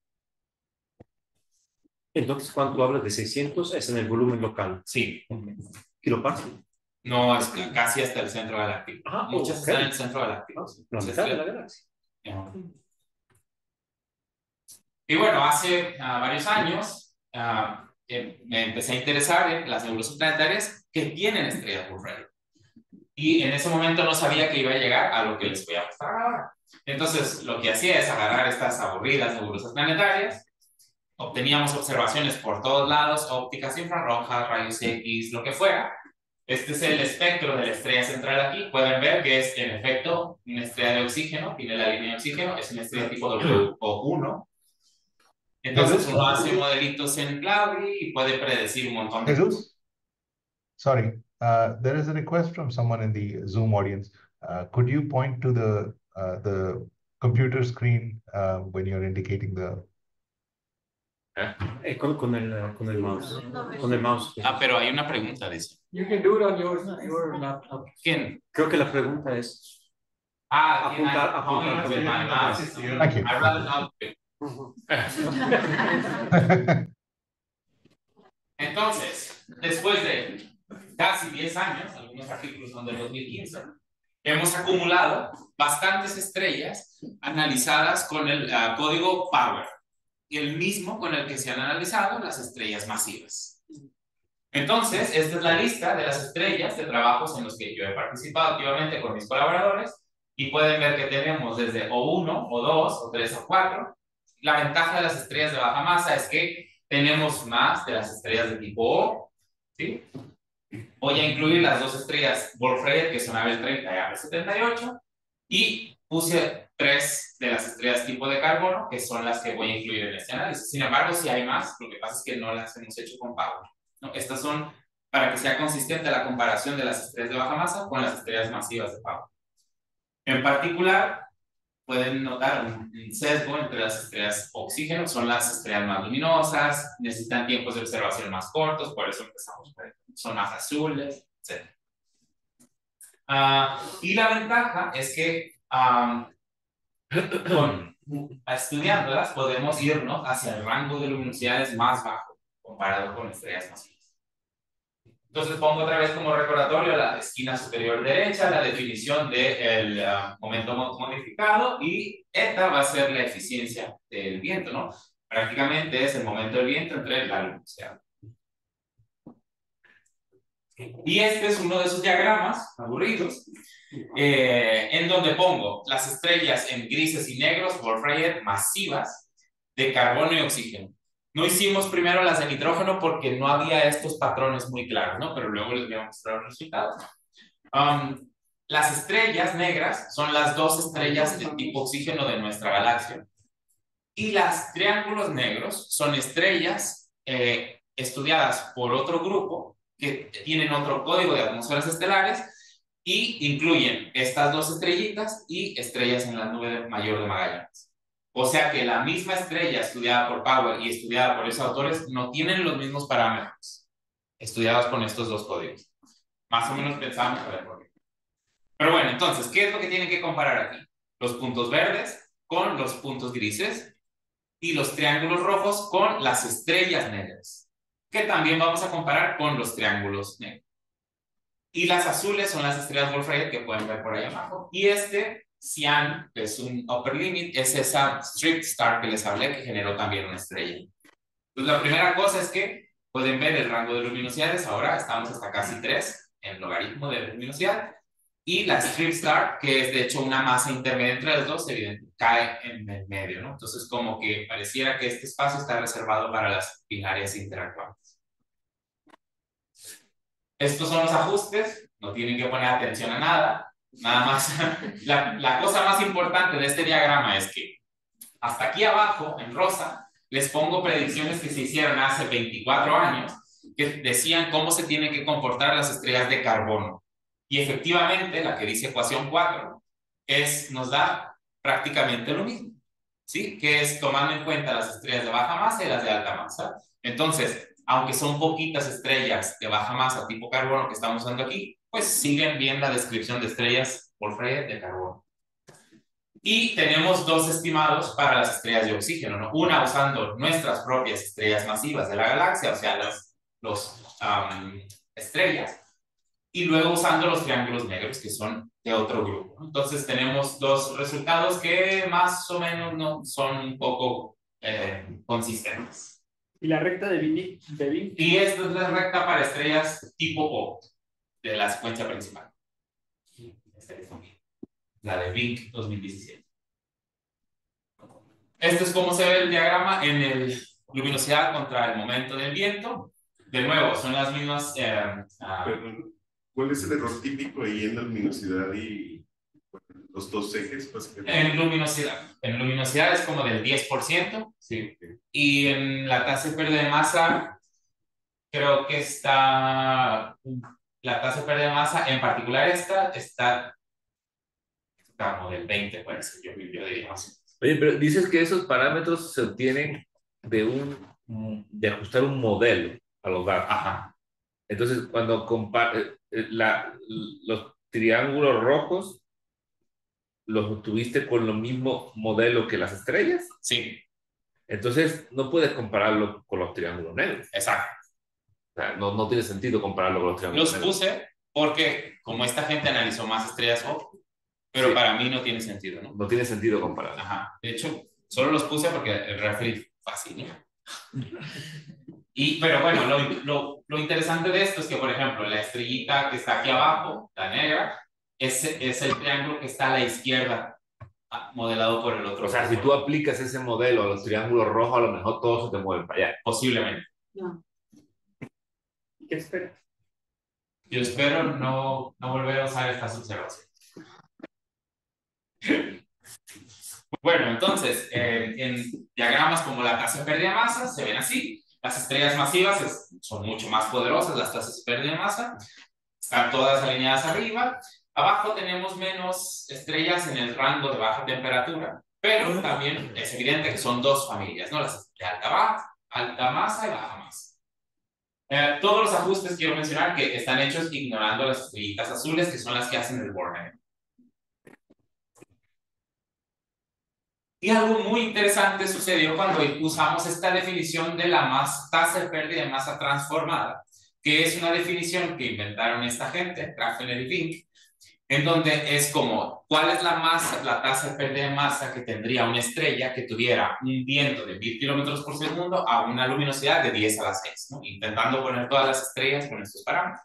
Entonces, cuando tú hablas de seiscientos, es en el volumen local. Sí. Kiloparsec. No, es casi hasta el centro galáctico. Ah, Muchas ok. están en el centro galáctico. Sí. La mitad de la galaxia. Y bueno, hace uh, varios años uh, eh, me empecé a interesar en las nebulosas planetarias que tienen estrellas Wolf-Rayet. y en ese momento no sabía que iba a llegar a lo que les voy a mostrar ahora. Entonces, lo que hacía es agarrar estas aburridas nebulosas planetarias, obteníamos observaciones por todos lados, ópticas infrarrojas, rayos X, lo que fuera. Este es el espectro de la estrella central aquí. Pueden ver que es, en efecto, una estrella de oxígeno, tiene la línea de oxígeno, es una estrella tipo W O uno. Entonces, uno hace modelitos en Cloudy y puede predecir un montón de cosas. Jesus? Sorry, uh, there is a request from someone in the Zoom audience. Uh, could you point to the uh, the computer screen uh, when you're indicating the... Eh, con, con, el, con el mouse. Con el mouse. Ah, pero hay una pregunta, dice. You can do it on your, your laptop. ¿Quién? Creo que la pregunta es... Ah, apuntar, apuntar. con el mouse. Thank you. I'd rather not. Entonces, después de casi diez años, algunos artículos son del dos mil quince, hemos acumulado bastantes estrellas analizadas con el uh, código Power, y el mismo con el que se han analizado las estrellas masivas. Entonces, esta es la lista de las estrellas de trabajos en los que yo he participado activamente con mis colaboradores, y pueden ver que tenemos desde O uno, O dos, O tres, O cuatro. La ventaja de las estrellas de baja masa es que tenemos más de las estrellas de tipo O, ¿sí? Voy a incluir las dos estrellas Wolf-Rayet, que son A B treinta y A B setenta y ocho, y puse tres de las estrellas tipo de carbono, que son las que voy a incluir en este análisis. Sin embargo, si hay más, lo que pasa es que no las hemos hecho con Power, ¿no? Estas son para que sea consistente la comparación de las estrellas de baja masa con las estrellas masivas de Power. En particular, pueden notar un sesgo entre las estrellas oxígeno, son las estrellas más luminosas, necesitan tiempos de observación más cortos, por eso empezamos por ahí. Son más azules, etcétera. Uh, y la ventaja es que um, con, estudiándolas podemos irnos hacia el rango de luminosidades más bajo comparado con estrellas masivas. Entonces pongo otra vez como recordatorio la esquina superior derecha, la definición del de uh, momento modificado, y eta va a ser la eficiencia del viento, ¿no? Prácticamente es el momento del viento entre la luminosidad. Y este es uno de esos diagramas aburridos, eh, en donde pongo las estrellas en grises y negros, Wolf-Rayet, masivas, de carbono y oxígeno. No hicimos primero las de nitrógeno porque no había estos patrones muy claros, ¿no? Pero luego les voy a mostrar los resultados. Um, las estrellas negras son las dos estrellas de tipo oxígeno de nuestra galaxia. Y las triángulos negros son estrellas eh, estudiadas por otro grupo que tienen otro código de atmósferas estelares y incluyen estas dos estrellitas y estrellas en la nube mayor de Magallanes. O sea que la misma estrella estudiada por Power y estudiada por esos autores no tienen los mismos parámetros estudiados con estos dos códigos. Más o menos pensamos a ver por qué. Pero bueno, entonces, ¿qué es lo que tienen que comparar aquí? Los puntos verdes con los puntos grises y los triángulos rojos con las estrellas negras, que también vamos a comparar con los triángulos negros. Y las azules son las estrellas Wolf-Rayet que pueden ver por ahí abajo. Y este cian, que es un upper limit, es esa strict star que les hablé, que generó también una estrella. Entonces, la primera cosa es que pueden ver el rango de luminosidades. Ahora estamos hasta casi tres en logaritmo de luminosidad. Y la strict star, que es de hecho una masa intermedia entre los dos, evidentemente cae en el medio, ¿no? Entonces, como que pareciera que este espacio está reservado para las binarias interactuantes. Estos son los ajustes, no tienen que poner atención a nada. Nada más, la, la cosa más importante de este diagrama es que hasta aquí abajo, en rosa, les pongo predicciones que se hicieron hace veinticuatro años, que decían cómo se tienen que comportar las estrellas de carbono. Y efectivamente, la que dice ecuación cuatro, es, nos da prácticamente lo mismo, ¿sí? Que es tomando en cuenta las estrellas de baja masa y las de alta masa. Entonces, aunque son poquitas estrellas de baja masa tipo carbono que estamos usando aquí, pues siguen bien la descripción de estrellas Wolf-Rayet de carbono. Y tenemos dos estimados para las estrellas de oxígeno, ¿no? Una usando nuestras propias estrellas masivas de la galaxia, o sea, las los, um, estrellas, y luego usando los triángulos negros, que son de otro grupo, ¿no? Entonces tenemos dos resultados que más o menos no son un poco eh, consistentes. ¿Y la recta de Binet? De Binet? Y esta es la recta para estrellas tipo O, de la secuencia principal. esta es la de Vink dos mil diecisiete. Esto es cómo se ve el diagrama en el luminosidad contra el momento del viento. De nuevo, son las mismas... Eh, uh, Perdón, ¿cuál es el error típico ahí en la luminosidad y los dos ejes? Pues, en luminosidad. En luminosidad es como del diez por ciento. Sí. Y en la tasa de pérdida de masa, creo que está... La tasa de pérdida de masa, en particular esta, está como del veinte, parece. Yo, yo diría más. Oye, pero dices que esos parámetros se obtienen de, un, de ajustar un modelo a los datos. Ajá. Entonces, cuando compara la, los triángulos rojos, ¿los obtuviste con lo mismo modelo que las estrellas? Sí. Entonces, no puedes compararlo con los triángulos negros. Exacto. O sea, no, no tiene sentido compararlo con los triángulos Los negros. puse porque, como esta gente analizó más estrellas, oh, pero sí, para mí no tiene sentido, ¿no? No tiene sentido comparar. Ajá. De hecho, solo los puse porque el referee fácil, ¿no? Y, pero bueno, lo, lo, lo interesante de esto es que, por ejemplo, la estrellita que está aquí abajo, la negra, es, es el triángulo que está a la izquierda, modelado por el otro. O sea, si tú aplicas ese modelo a los triángulos rojos, a lo mejor todos se te mueven para allá. Posiblemente. No. ¿Qué esperas? Yo espero no, no volver a usar estas observaciones. Bueno, entonces, eh, en diagramas como la tasa de pérdida de masa se ven así. Las estrellas masivas es, son mucho más poderosas, las tasas de pérdida de masa. Están todas alineadas arriba. Abajo tenemos menos estrellas en el rango de baja temperatura, pero también es evidente que son dos familias, ¿no? Las de alta, baja, alta masa y baja masa. Eh, todos los ajustes quiero mencionar que están hechos ignorando las estrellitas azules, que son las que hacen el Borneo. Y algo muy interesante sucedió cuando usamos esta definición de la masa, tasa de pérdida de masa transformada, que es una definición que inventaron esta gente, Raffeler y Vink, en donde es como, ¿cuál es la masa, la tasa de pérdida de masa que tendría una estrella que tuviera un viento de mil kilómetros por segundo a una luminosidad de diez a la seis, ¿no? Intentando poner todas las estrellas con estos parámetros.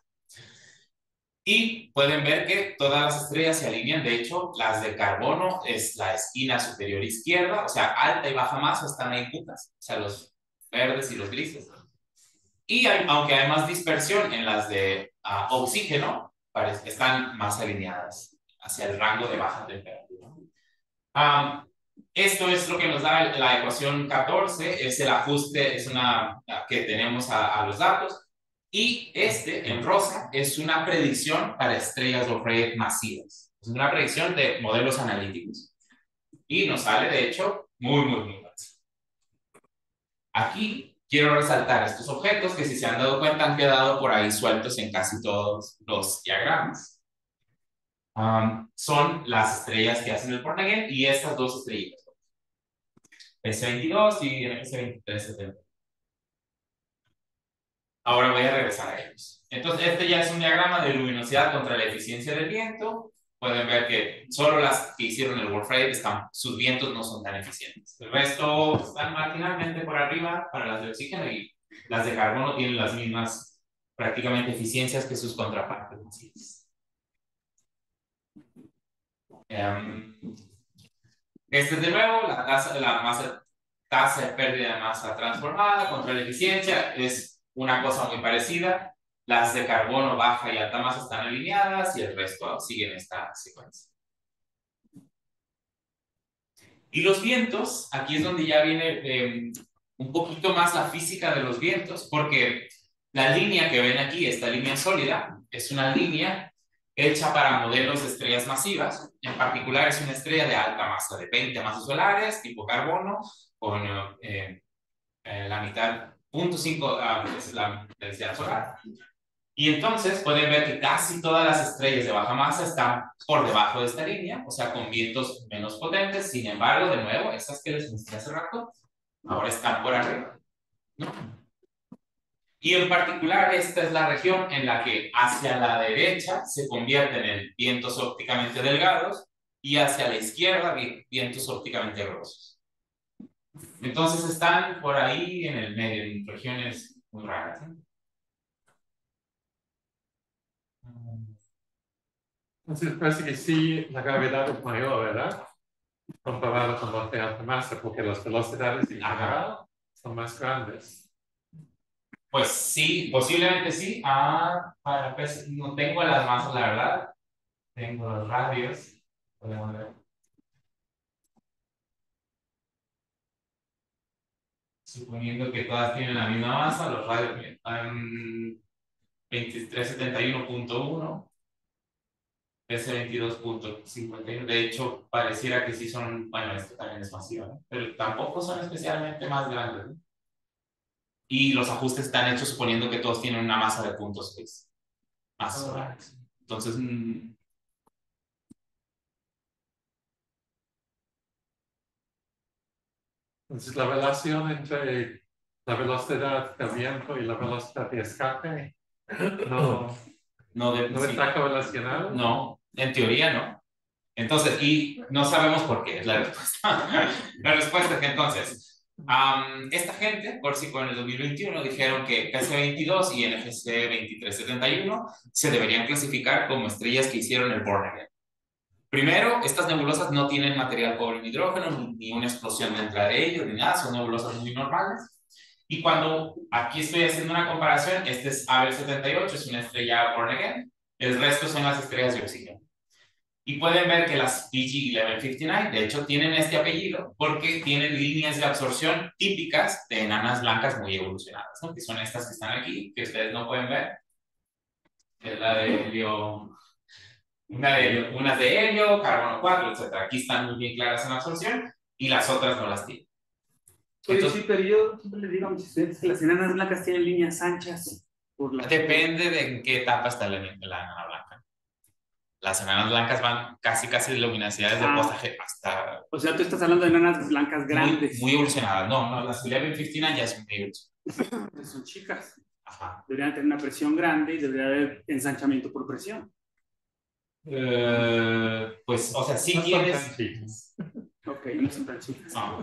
Y pueden ver que todas las estrellas se alinean. De hecho, las de carbono es la esquina superior izquierda, o sea, alta y baja masa están ahí juntas, o sea, los verdes y los grises. Y hay, aunque hay más dispersión en las de uh, oxígeno, parece, están más alineadas hacia el rango de baja temperatura. Um, esto es lo que nos da la ecuación catorce, es el ajuste, es una que tenemos a, a los datos. Y este, en rosa, es una predicción para estrellas Wolf-Rayet masivas. Es una predicción de modelos analíticos. Y nos sale, de hecho, muy, muy, muy fácil. Aquí quiero resaltar estos objetos que, si se han dado cuenta, han quedado por ahí sueltos en casi todos los diagramas. Um, son las estrellas que hacen el Born-Again y estas dos estrellitas. S veintidós y S veintitrés setenta. Ahora voy a regresar a ellos. Entonces, este ya es un diagrama de luminosidad contra la eficiencia del viento. Pueden ver que solo las que hicieron el Wolf-Rayet están, sus vientos no son tan eficientes. El resto están marginalmente por arriba para las de oxígeno y las de carbono tienen las mismas prácticamente eficiencias que sus contrapartes. Um, este de nuevo, la tasa, la masa, tasa de pérdida de masa transformada contra la eficiencia es una cosa muy parecida. Las de carbono baja y alta masa están alineadas y el resto siguen esta secuencia. Y los vientos, aquí es donde ya viene eh, un poquito más la física de los vientos, porque la línea que ven aquí, esta línea sólida, es una línea hecha para modelos de estrellas masivas. En particular es una estrella de alta masa, de veinte masas solares, tipo carbono, con eh, eh, la mitad, punto cinco uh, es la densidad solar. Y entonces pueden ver que casi todas las estrellas de baja masa están por debajo de esta línea, o sea, con vientos menos potentes. Sin embargo, de nuevo, estas que les mostré hace rato, ahora están por arriba, ¿no? Y en particular, esta es la región en la que hacia la derecha se convierten en vientos ópticamente delgados y hacia la izquierda vientos ópticamente gruesos. Entonces están por ahí en el medio, en regiones muy raras, ¿eh? Entonces parece que sí, la gravedad es mayor, ¿verdad? Comparado con los de alta masa, porque las velocidades en general son más grandes. Pues sí, posiblemente sí. Ah, para, pues, no tengo las masas, la verdad. Tengo los radios. Podemos ver. Suponiendo que todas tienen la misma masa, los radios están veintitrés setenta y uno punto uno, ese veintidós punto cincuenta y uno. De hecho, pareciera que sí son, bueno, esto también es masivo, ¿no? Pero tampoco son especialmente más grandes, ¿no? Y los ajustes están hechos suponiendo que todos tienen una masa de punto seis más solares. Entonces, mmm, Entonces la relación entre la velocidad del viento y la velocidad de escape no, no, de, no sí. está correlacionado. No, en teoría no. Entonces, y no sabemos por qué, es la respuesta. La respuesta es que entonces, um, esta gente, Corsico en el dos mil veintiuno, dijeron que K C veintidós y N G C veintitrés setenta y uno se deberían clasificar como estrellas que hicieron el Born Again. Primero, estas nebulosas no tienen material pobre en hidrógeno, ni, ni una explosión dentro de ellos, ni nada, son nebulosas muy normales. Y cuando aquí estoy haciendo una comparación, este es Abell setenta y ocho, es una estrella Born Again, el resto son las estrellas de oxígeno. Y pueden ver que las P G once cincuenta y nueve, de hecho, tienen este apellido porque tienen líneas de absorción típicas de enanas blancas muy evolucionadas, ¿no? Que son estas que están aquí, que ustedes no pueden ver. Es la de helio, una de, unas de helio, carbono cuatro, etcétera. Aquí están muy bien claras en absorción y las otras no las tienen. Entonces, sí, pero yo siempre les digo a mis estudiantes que las enanas blancas tienen líneas anchas. Por la... Depende de en qué etapa está la, la enana blanca. Las enanas blancas van casi casi de luminosidades ah, de postaje hasta... O sea, tú estás hablando de enanas blancas grandes. Muy, muy evolucionadas. No, no, las once cincuenta ya son muy evolucionadas. Son chicas. Ajá. Deberían tener una presión grande y debería haber ensanchamiento por presión. Uh, pues, o sea, sí no tienes... Ok, no son tan chicas. No.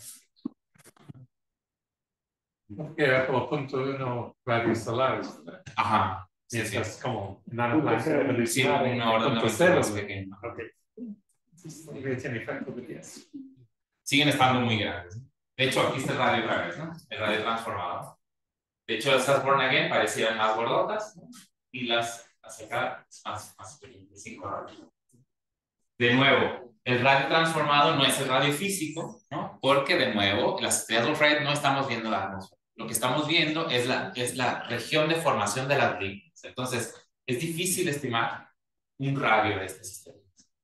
Porque era como punto uno radios solares. Ajá. Sí, sí. Es como una blanca. Sí, una orden de cero más pequeña. Okay. Tiene efecto de diez. Siguen estando muy grandes. De hecho, aquí está el radio otra vez, ¿no? El radio transformado. De hecho, estas Born Again parecían más gordotas, ¿no? Y las, las acá más, más pequeñas. De nuevo, el radio transformado no es el radio físico, ¿no? Porque, de nuevo, las estrellas Wolf-Rayet no estamos viendo la atmósfera. Lo que estamos viendo es la, es la región de formación de las líneas. Entonces, es difícil estimar un radio de este sistema.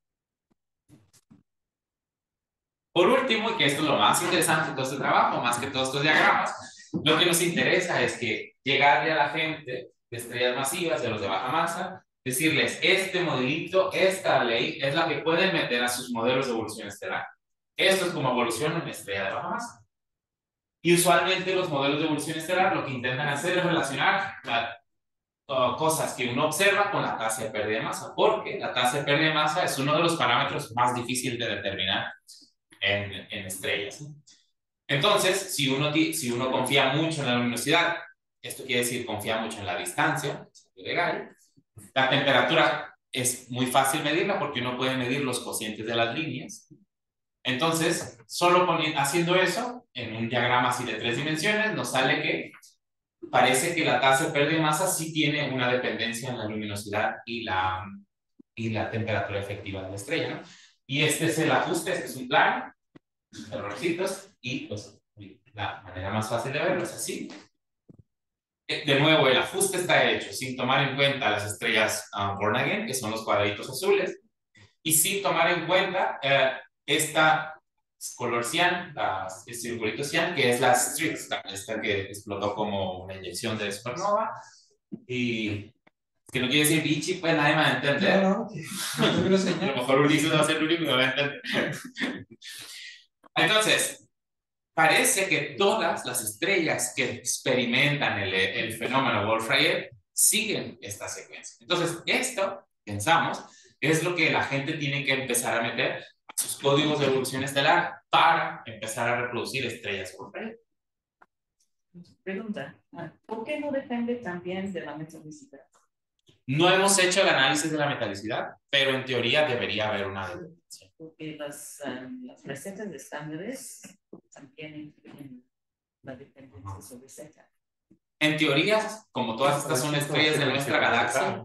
Por último, y que esto es lo más interesante de todo este trabajo, más que todos estos diagramas, lo que nos interesa es que llegarle a la gente de estrellas masivas, de los de baja masa, decirles, este modelito, esta ley, es la que pueden meter a sus modelos de evolución estelar. Esto es como evolución en estrella de baja masa. Y usualmente los modelos de evolución estelar lo que intentan hacer es relacionar la, uh, cosas que uno observa con la tasa de pérdida de masa, porque la tasa de pérdida de masa es uno de los parámetros más difíciles de determinar en, en estrellas. Entonces, si uno, si uno confía mucho en la luminosidad, esto quiere decir confía mucho en la distancia, legal, la temperatura es muy fácil medirla porque uno puede medir los cocientes de las líneas. Entonces, solo poniendo, haciendo eso, en un diagrama así de tres dimensiones, nos sale que parece que la tasa de pérdida de masa sí tiene una dependencia en la luminosidad y la, y la temperatura efectiva de la estrella, ¿no? Y este es el ajuste, este es un plano, errorcitos, y pues la manera más fácil de verlo es así. De nuevo, el ajuste está hecho sin tomar en cuenta las estrellas uh, Born Again, que son los cuadraditos azules, y sin tomar en cuenta eh, esta color cian, la, el circulito cian, que es la Strix, esta que explotó como una inyección de supernova, y que no quiere decir bichi, pues nadie me va a entender. No, no, no, a lo mejor Ulises va a ser el único que va a entender. Entonces, parece que todas las estrellas que experimentan el, el fenómeno Wolf-Rayet siguen esta secuencia. Entonces, esto, pensamos, es lo que la gente tiene que empezar a meter a sus códigos de evolución estelar para empezar a reproducir estrellas Wolf-Rayet. Pregunta, ¿por qué no depende también de la metodicidad? No hemos hecho el análisis de la metalicidad, pero en teoría debería haber una dependencia. Porque las, um, las recetas de estándares también incluyen la dependencia sobre Z. En teoría, como todas estas son estrellas de nuestra galaxia,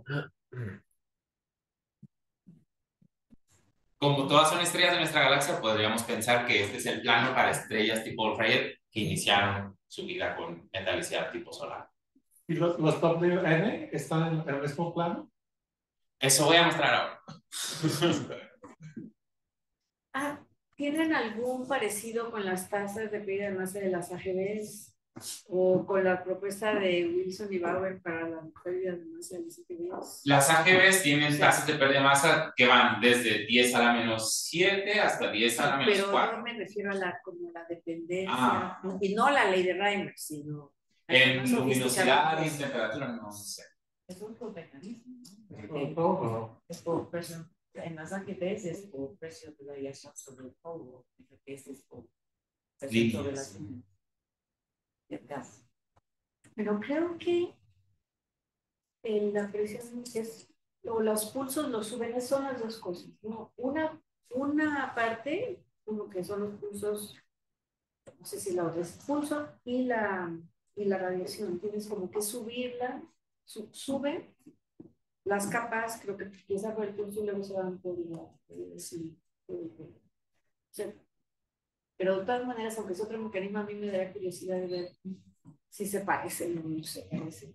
como todas son estrellas de nuestra galaxia, podríamos pensar que este es el plano para estrellas tipo Wolf-Rayet que iniciaron su vida con metalicidad tipo solar. ¿Y los, los W N están en el mismo plano? Eso voy a mostrar ahora. Ah, ¿tienen algún parecido con las tasas de pérdida de masa de las A G Bs? ¿O con la propuesta de Wilson y Bauer para la pérdida de masa de las A G Bs? Las A G Bs tienen tasas de pérdida de masa que van desde diez a la menos siete hasta diez a la menos Pero cuatro. no me refiero a la, como la dependencia, Ah. ¿no? Y no la ley de Reimer, sino... En luminosidad y en temperatura, no sé. Es un por mecanismo, ¿no? Un poco. Es por precio, en las A G Bs es por precio de la radiación sobre el polvo, mientras que este es por precio sobre las líneas del gas. Pero creo que en la presión es, o los pulsos los suben, son las dos cosas, ¿no? Una, una parte, como que son los pulsos, no sé si la otra es pulso y la, y la radiación, tienes como que subirla, su, sube las capas, creo que empieza por el pulso y luego se van por la, sí, o sea, pero de todas maneras, aunque es otro mecanismo, a mí me da curiosidad de ver si se parece, no, no se parece.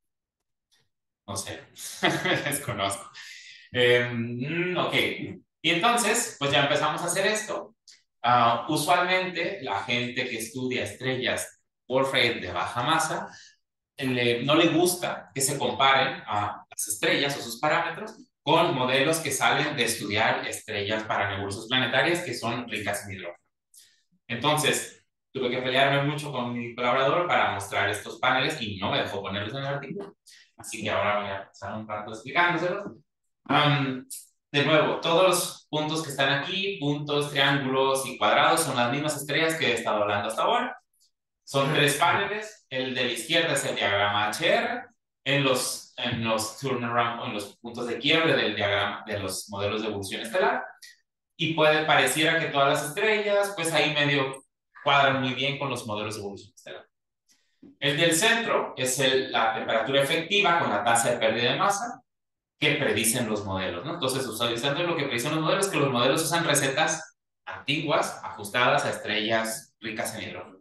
No sé, desconozco. Eh, ok, y entonces, pues ya empezamos a hacer esto. Uh, usualmente, la gente que estudia estrellas Wolf-Rayet de baja masa, le, no le gusta que se comparen a las estrellas o sus parámetros con modelos que salen de estudiar estrellas para nebulosas planetarias que son ricas en hidrógeno. Entonces, tuve que pelearme mucho con mi colaborador para mostrar estos paneles y no me dejó ponerlos en el artículo. Así que ahora voy a pasar un rato explicándoselos. Um, de nuevo, todos los puntos que están aquí, puntos, triángulos y cuadrados, son las mismas estrellas que he estado hablando hasta ahora. Son tres paneles. El de la izquierda es el diagrama H R. En los, en los turnaround, en los puntos de quiebre del diagrama de los modelos de evolución estelar. Y puede, pareciera que todas las estrellas, pues ahí medio cuadran muy bien con los modelos de evolución estelar. El del centro es el, la temperatura efectiva con la tasa de pérdida de masa que predicen los modelos, ¿no? Entonces, utilizando lo que predicen los modelos, que los modelos usan recetas antiguas ajustadas a estrellas ricas en hidrógeno.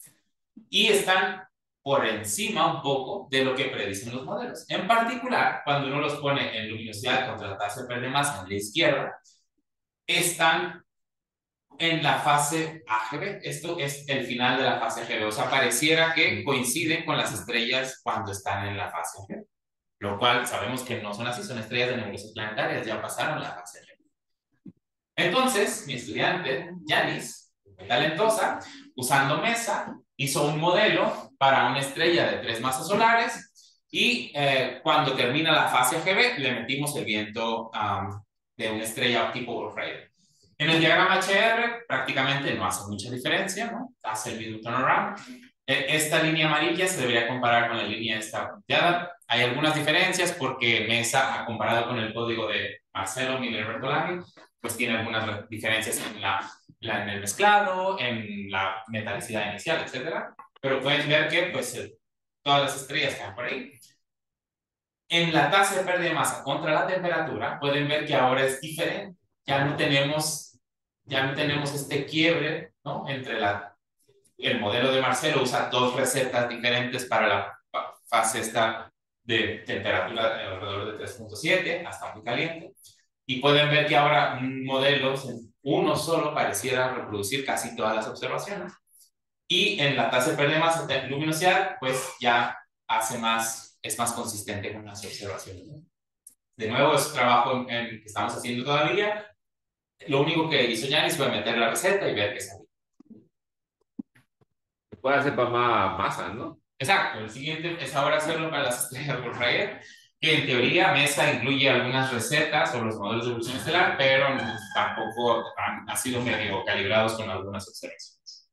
Y están por encima un poco de lo que predicen los modelos. En particular, cuando uno los pone en luminosidad contra la tasa de pérdida de masa en la izquierda, están en la fase A G B. Esto es el final de la fase A G B. O sea, pareciera que coinciden con las estrellas cuando están en la fase A G B. Lo cual sabemos que no son así, son estrellas de nebulosas planetarias, ya pasaron la fase A G B. Entonces, mi estudiante, Yanis, muy talentosa, usando MESA, hizo un modelo para una estrella de tres masas solares y eh, cuando termina la fase A G B, le metimos el viento um, de una estrella tipo Wolf-Rayet. En el diagrama H R prácticamente no hace mucha diferencia, ¿no? Hace el mismo turnaround. Esta línea amarilla se debería comparar con la línea esta punteada. Hay algunas diferencias porque MESA, ha comparado con el código de Marcelo Miller Bertolani, pues tiene algunas diferencias en, la, la, en el mezclado, en la metalicidad inicial, etcétera. Pero pueden ver que pues, todas las estrellas quedan por ahí. En la tasa de pérdida de masa contra la temperatura, pueden ver que ahora es diferente. Ya no tenemos, ya no tenemos este quiebre, ¿no? Entre la, el modelo de Marcelo usa dos recetas diferentes para la fase esta de temperatura alrededor de tres punto siete, hasta muy caliente. Y pueden ver que ahora un modelo, uno solo, pareciera reproducir casi todas las observaciones. Y en la tasa de pérdida de masa de luminosidad, pues ya hace más, es más consistente con las observaciones, ¿no? De nuevo, es un trabajo en, en que estamos haciendo todavía. Lo único que hizo Yanis fue meter la receta y ver qué salió. Se puede hacer para más masa, ¿no? Exacto. El siguiente es ahora hacerlo para las estrellas Wolf-Rayet, que en teoría MESA incluye algunas recetas sobre los modelos de evolución estelar, pero tampoco han, han sido medio calibrados con algunas observaciones.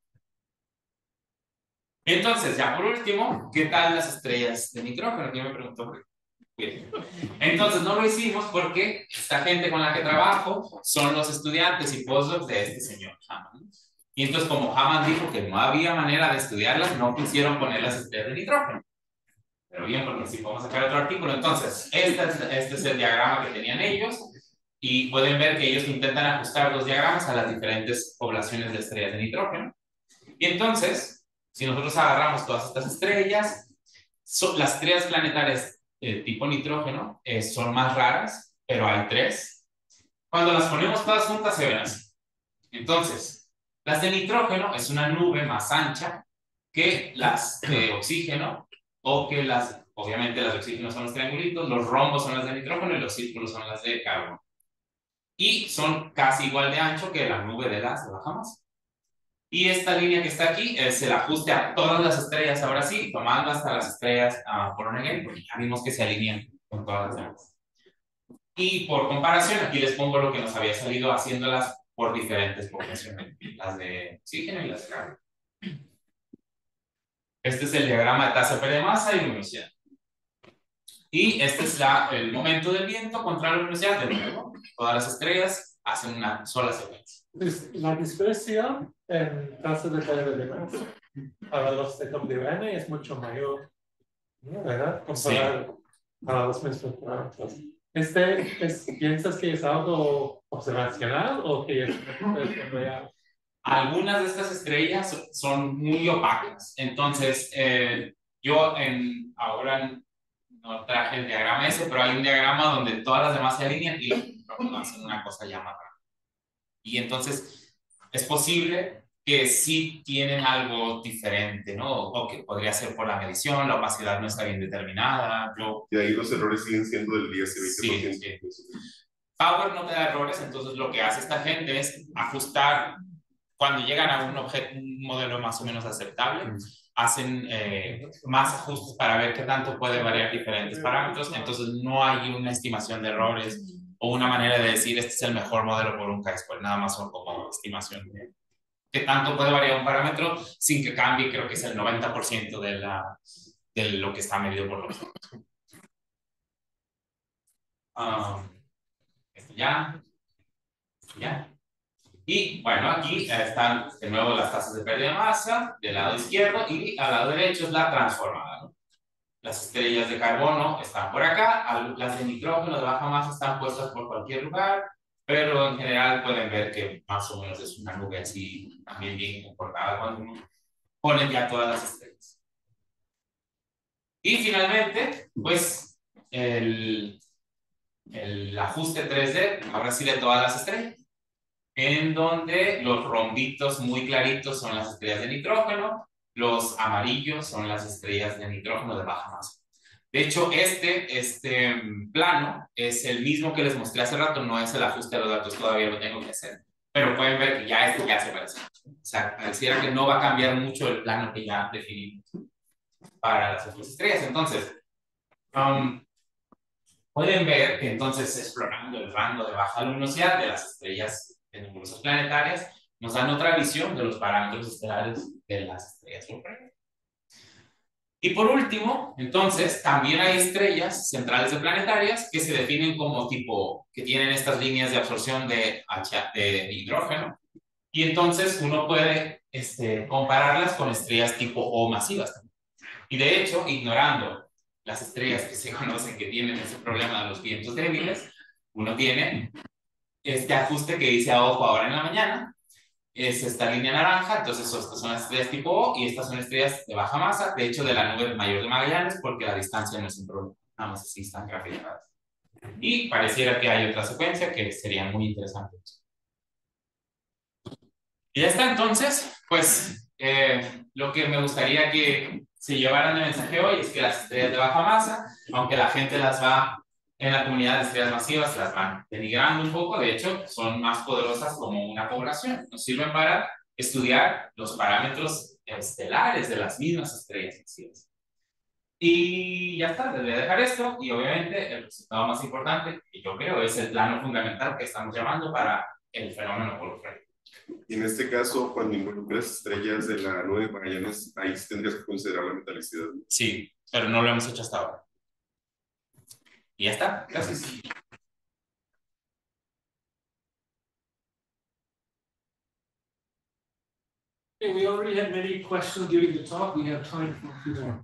Entonces, ya por último, ¿qué tal las estrellas de nitrógeno? ¿Quién me preguntó? Entonces no lo hicimos porque esta gente con la que trabajo son los estudiantes y postdocs de este señor Hammond. Y entonces como Hammond dijo que no había manera de estudiarlas, no quisieron poner las estrellas de nitrógeno. Pero bien, porque si podemos sacar otro artículo. Entonces, este es, este es el diagrama que tenían ellos. Y pueden ver que ellos intentan ajustar los diagramas a las diferentes poblaciones de estrellas de nitrógeno. Y entonces, si nosotros agarramos todas estas estrellas, so, las estrellas planetarias eh, tipo nitrógeno eh, son más raras, pero hay tres. Cuando las ponemos todas juntas se ven así. Entonces, las de nitrógeno es una nube más ancha que las de oxígeno, o que las, obviamente las de oxígeno son los triangulitos, los rombos son las de nitrógeno y los círculos son las de carbono. Y son casi igual de ancho que la nube de gas de baja masa. Y esta línea que está aquí es el ajuste a todas las estrellas, ahora sí, tomando hasta las estrellas uh, por Onegel, porque ya vimos que se alinean con todas las demás. Y por comparación, aquí les pongo lo que nos había salido haciéndolas por diferentes poblaciones, las de oxígeno y las de carbono. Este es el diagrama de tasa de masa y luminosidad. Y este es la, el momento del viento contra la luminosidad. De nuevo, todas las estrellas hacen una sola secuencia. La dispersión en tasa de pérdida para los de W N es mucho mayor, ¿verdad? Comparado sí. A los mismos parámetros. Este es, ¿piensas que es algo observacional o que es real? Algunas de estas estrellas son muy opacas. Entonces, eh, yo en, ahora no traje el diagrama ese, pero hay un diagrama donde todas las demás se alinean y hacen una cosa ya más rara. Y entonces, es posible que sí tienen algo diferente, ¿no? O que podría ser por la medición, la opacidad no está bien determinada. Yo... Y ahí los errores siguen siendo del diez y veinte por ciento. Sí, sí. Power no te da errores, entonces lo que hace esta gente es ajustar. Cuando llegan a un, objeto, un modelo más o menos aceptable, hacen eh, más ajustes para ver qué tanto puede variar diferentes parámetros. Entonces no hay una estimación de errores o una manera de decir este es el mejor modelo por un chi-square. Nada más son como estimación de qué tanto puede variar un parámetro sin que cambie. Creo que es el noventa por ciento de, la, de lo que está medido por los otros. Um, esto ya. Esto ya. Y bueno, aquí están de nuevo las tasas de pérdida de masa del lado izquierdo y al lado derecho es la transformada, ¿no? Las estrellas de carbono están por acá, las de nitrógeno de baja masa están puestas por cualquier lugar, pero en general pueden ver que más o menos es una nube así también bien comportada cuando uno pone ya todas las estrellas. Y finalmente, pues el, el ajuste tres D, ahora sí de todas las estrellas, en donde los rombitos muy claritos son las estrellas de nitrógeno, los amarillos son las estrellas de nitrógeno de baja masa. De hecho, este, este plano es el mismo que les mostré hace rato, no es el ajuste de los datos, todavía lo tengo que hacer, pero pueden ver que ya este ya se parece. O sea, pareciera que no va a cambiar mucho el plano que ya definimos para las otras estrellas. Entonces, um, pueden ver que entonces explorando el rango de baja luminosidad de las estrellas de nebulosas planetarias, nos dan otra visión de los parámetros estelares de las estrellas locales. Y por último, entonces, también hay estrellas centrales de planetarias que se definen como tipo, que tienen estas líneas de absorción de, de hidrógeno, y entonces uno puede este, compararlas con estrellas tipo O masivas también. Y de hecho, ignorando las estrellas que se conocen que tienen ese problema de los vientos débiles, uno tiene este ajuste que dice a ojo ahora en la mañana, es esta línea naranja. Entonces estas son las estrellas tipo O y estas son estrellas de baja masa, de hecho de la nube mayor de Magallanes, porque la distancia no es un problema, nada más así están graficadas. Y pareciera que hay otra secuencia que sería muy interesante. Y ya está. Entonces, pues eh, lo que me gustaría que se llevaran de mensaje hoy es que las estrellas de baja masa, aunque la gente las va en la comunidad de estrellas masivas, las van denigrando un poco, de hecho son más poderosas como una población, nos sirven para estudiar los parámetros estelares de las mismas estrellas masivas. Y ya está, les voy a dejar esto, y obviamente el resultado más importante que yo creo es el plano fundamental que estamos llamando para el fenómeno polofrénico. Y en este caso, cuando involucras estrellas de la nube de Magallanes, ahí tendrías que considerar la metalicidad. Sí, pero no lo hemos hecho hasta ahora. Y ya está, gracias. Okay, we already had many questions during the talk. We have time for a few more.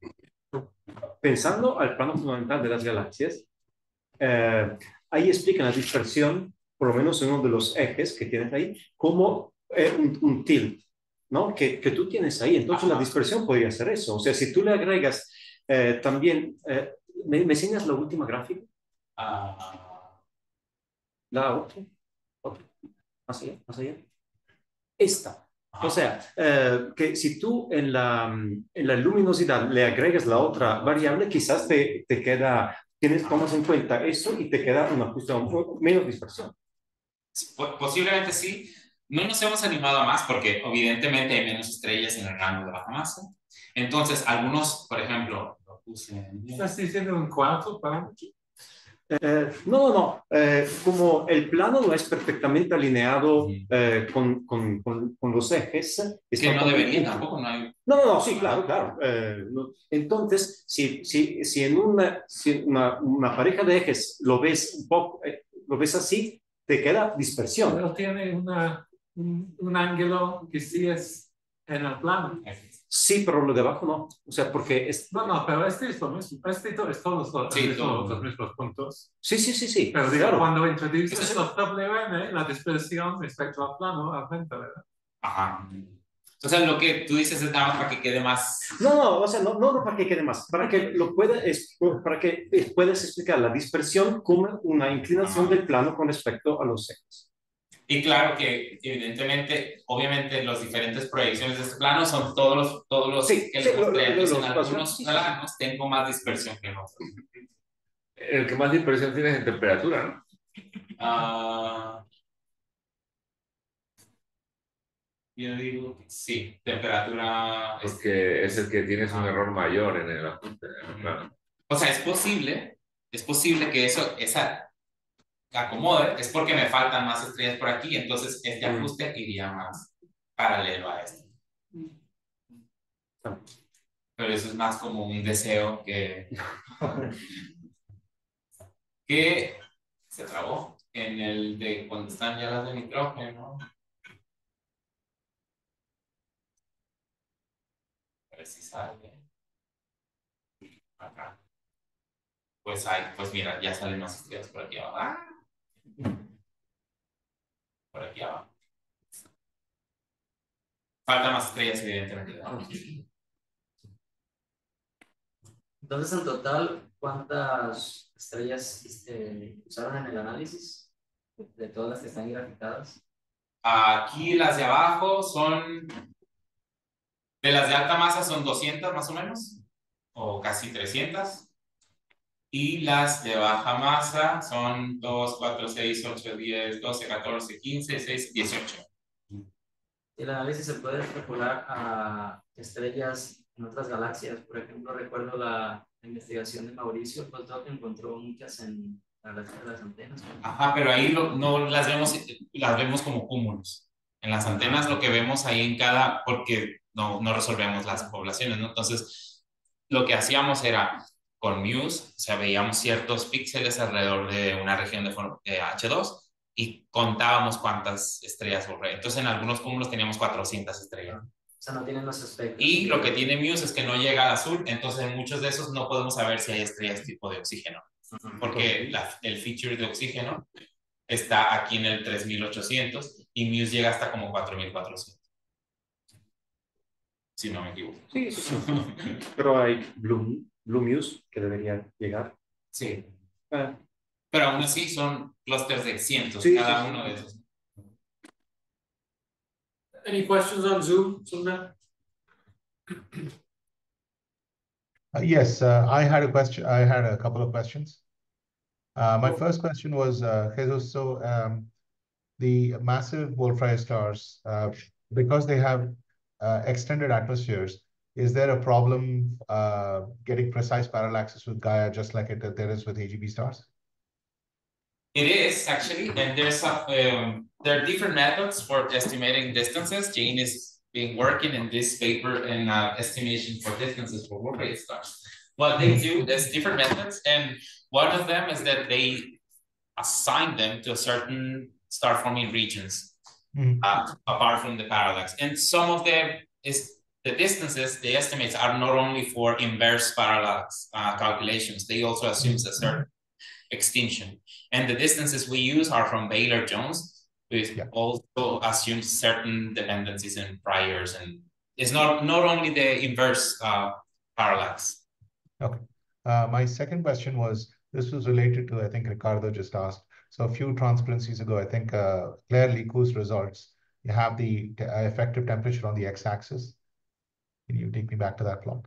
Pensando al plano fundamental de las galaxias, eh, ahí explican la dispersión, por lo menos en uno de los ejes que tienes ahí, como eh, un, un tilt, ¿no? Que, que tú tienes ahí. Entonces Ajá. la dispersión podría ser eso. O sea, si tú le agregas eh, también... Eh, ¿me, ¿Me enseñas la última gráfica? Uh... La otra. otra. Más allá, más allá. Esta. O sea, eh, que si tú en la, en la luminosidad le agregas la otra variable, quizás te, te queda, tienes, tomas en cuenta eso y te queda una cuestión menos dispersión. Posiblemente sí. No nos hemos animado a más porque evidentemente hay menos estrellas en el rango de baja masa. Entonces, algunos, por ejemplo, lo puse en... ¿Estás diciendo un cuarto parámetro? Eh, no, no, no. Eh, como el plano no es perfectamente alineado eh, con, con, con, con los ejes. Que no debería tampoco, no hay... No, no, no, sí, claro, claro. Eh, no. Entonces, si, si, si en una, si una, una pareja de ejes lo ves un poco, eh, lo ves así, te queda dispersión. Pero tiene una, un, un ángulo que sí es en el plano. Sí, pero lo de abajo no. O sea, porque... Es... No, no, pero este es lo mismo. Este es todos los, sí, todos los mismos puntos. Sí, sí, sí, sí. Pero digo, claro. Cuando introduces los W N, la dispersión respecto al plano aumenta, ¿verdad? Ajá. O sea, lo que tú dices es nada más para que quede más... No, no, o sea, no, no, no para que quede más. Para que lo pueda, es, para que puedas explicar la dispersión como una inclinación Ajá. del plano con respecto a los ejes. Y claro que, evidentemente, obviamente, las diferentes proyecciones de este plano son todos los, todos los sí, que sí, les mostré. Lo, lo, en lo, algunos sí, planos sí. tengo más dispersión que en otros. El que más dispersión tiene es en temperatura, ¿no? Uh, yo digo, sí, temperatura... Porque es el que tienes un error mayor en el ajuste. Claro. O sea, es posible, es posible que eso, esa... acomode, es porque me faltan más estrellas por aquí, entonces este ajuste iría más paralelo a este. Pero eso es más como un deseo que que se trabó en el de cuando están ya las de nitrógeno. A ver si sale. Acá. Pues hay, pues mira, ya salen más estrellas por aquí abajo. ¡Ah! Por aquí abajo. Faltan más estrellas, evidentemente. Entonces, en total, ¿cuántas estrellas este, usaron en el análisis de todas las que están graficadas? Aquí las de abajo son, de las de alta masa son doscientas más o menos, o casi trescientas. Y las de baja masa son dos, cuatro, seis, ocho, diez, doce, catorce, quince, dieciséis, dieciocho. El análisis se puede extrapolar a estrellas en otras galaxias. Por ejemplo, recuerdo la investigación de Mauricio, el postdoc, que encontró muchas en la galaxia de las antenas. Ajá, pero ahí lo, no las vemos, las vemos como cúmulos. En las antenas lo que vemos ahí en cada, porque no, no resolvemos las poblaciones, ¿no? Entonces, lo que hacíamos era con Muse, o sea, veíamos ciertos píxeles alrededor de una región de, de H dos y contábamos cuántas estrellas borré. Entonces, en algunos cúmulos teníamos cuatrocientas estrellas. O sea, no tienen los espectros. Y lo que tiene Muse es que no llega al azul, entonces en muchos de esos no podemos saber si hay estrellas tipo de oxígeno. Porque la, el feature de oxígeno está aquí en el tres mil ochocientos y Muse llega hasta como cuatro mil cuatrocientos. Si no me equivoco. Sí, sí, sí. Pero hay Blue, Blue Muse que debería llegar. Sí. Ah. Pero aún así son clusters de cientos, sí, cada sí, uno sí. de esos. Any questions on Zoom? Uh, yes, uh, I had a question. I had a couple of questions. Uh, my first question was, uh, Jesus, so um, the massive Wolf-Rayet stars, uh, because they have uh, extended atmospheres, is there a problem uh, getting precise parallaxes with Gaia, just like it, there is with A G B stars? It is actually, and there's a, um, there are different methods for estimating distances. Jane is been working in this paper in uh, estimation for distances for Wolf-Rayet stars. what they do, there's different methods, and one of them is that they assign them to a certain star forming regions, mm-hmm. uh, apart from the parallax. And some of them is the distances, the estimates are not only for inverse parallax uh, calculations, they also assume mm-hmm. a certain extinction. And the distances we use are from Baylor-Jones, which yeah. also assumes certain dependencies and priors, and it's not, not only the inverse uh, parallax. Okay. Uh, my second question was, this was related to, I think Ricardo just asked. So a few transparencies ago, I think uh, Claire Likou's results, you have the uh, effective temperature on the x-axis. Can you take me back to that plot?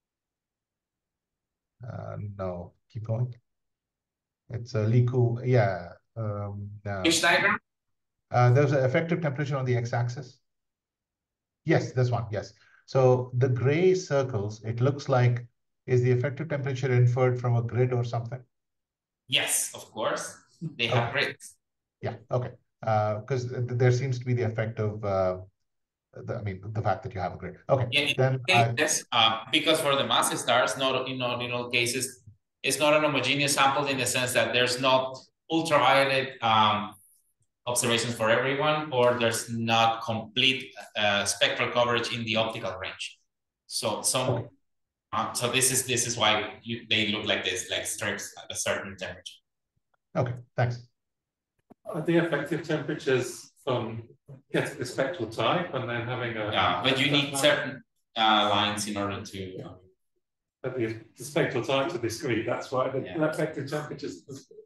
Uh, no, keep going. It's a Likou, yeah. Um, no. Which diagram? Uh, there's an effective temperature on the x-axis. Yes, this one, yes. So the gray circles, it looks like, is the effective temperature inferred from a grid or something? Yes, of course. They have okay. grids. Yeah, okay. Because uh, there seems to be the effect of, uh, the, I mean, the fact that you have a grid. Okay, yeah, then yes, I... uh, because for the massive stars, not in all, in all cases, it's not an homogeneous sample in the sense that there's not ultraviolet um, observations for everyone, or there's not complete uh, spectral coverage in the optical range. So some, okay. uh, so this is this is why you, they look like this, like strips at a certain temperature. Okay, thanks. Are the effective temperatures from getting the spectral type and then having a... Yeah, but you need certain uh, lines in order to... Uh, but the, the spectral types are discrete, that's why the yeah. effective temperatures...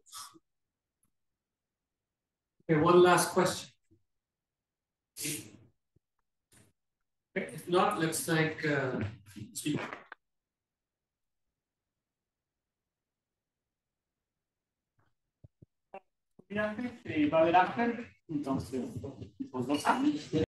Okay, one last question. If not, let's thank uh, speaker. Va a haber after, entonces, pues dos años.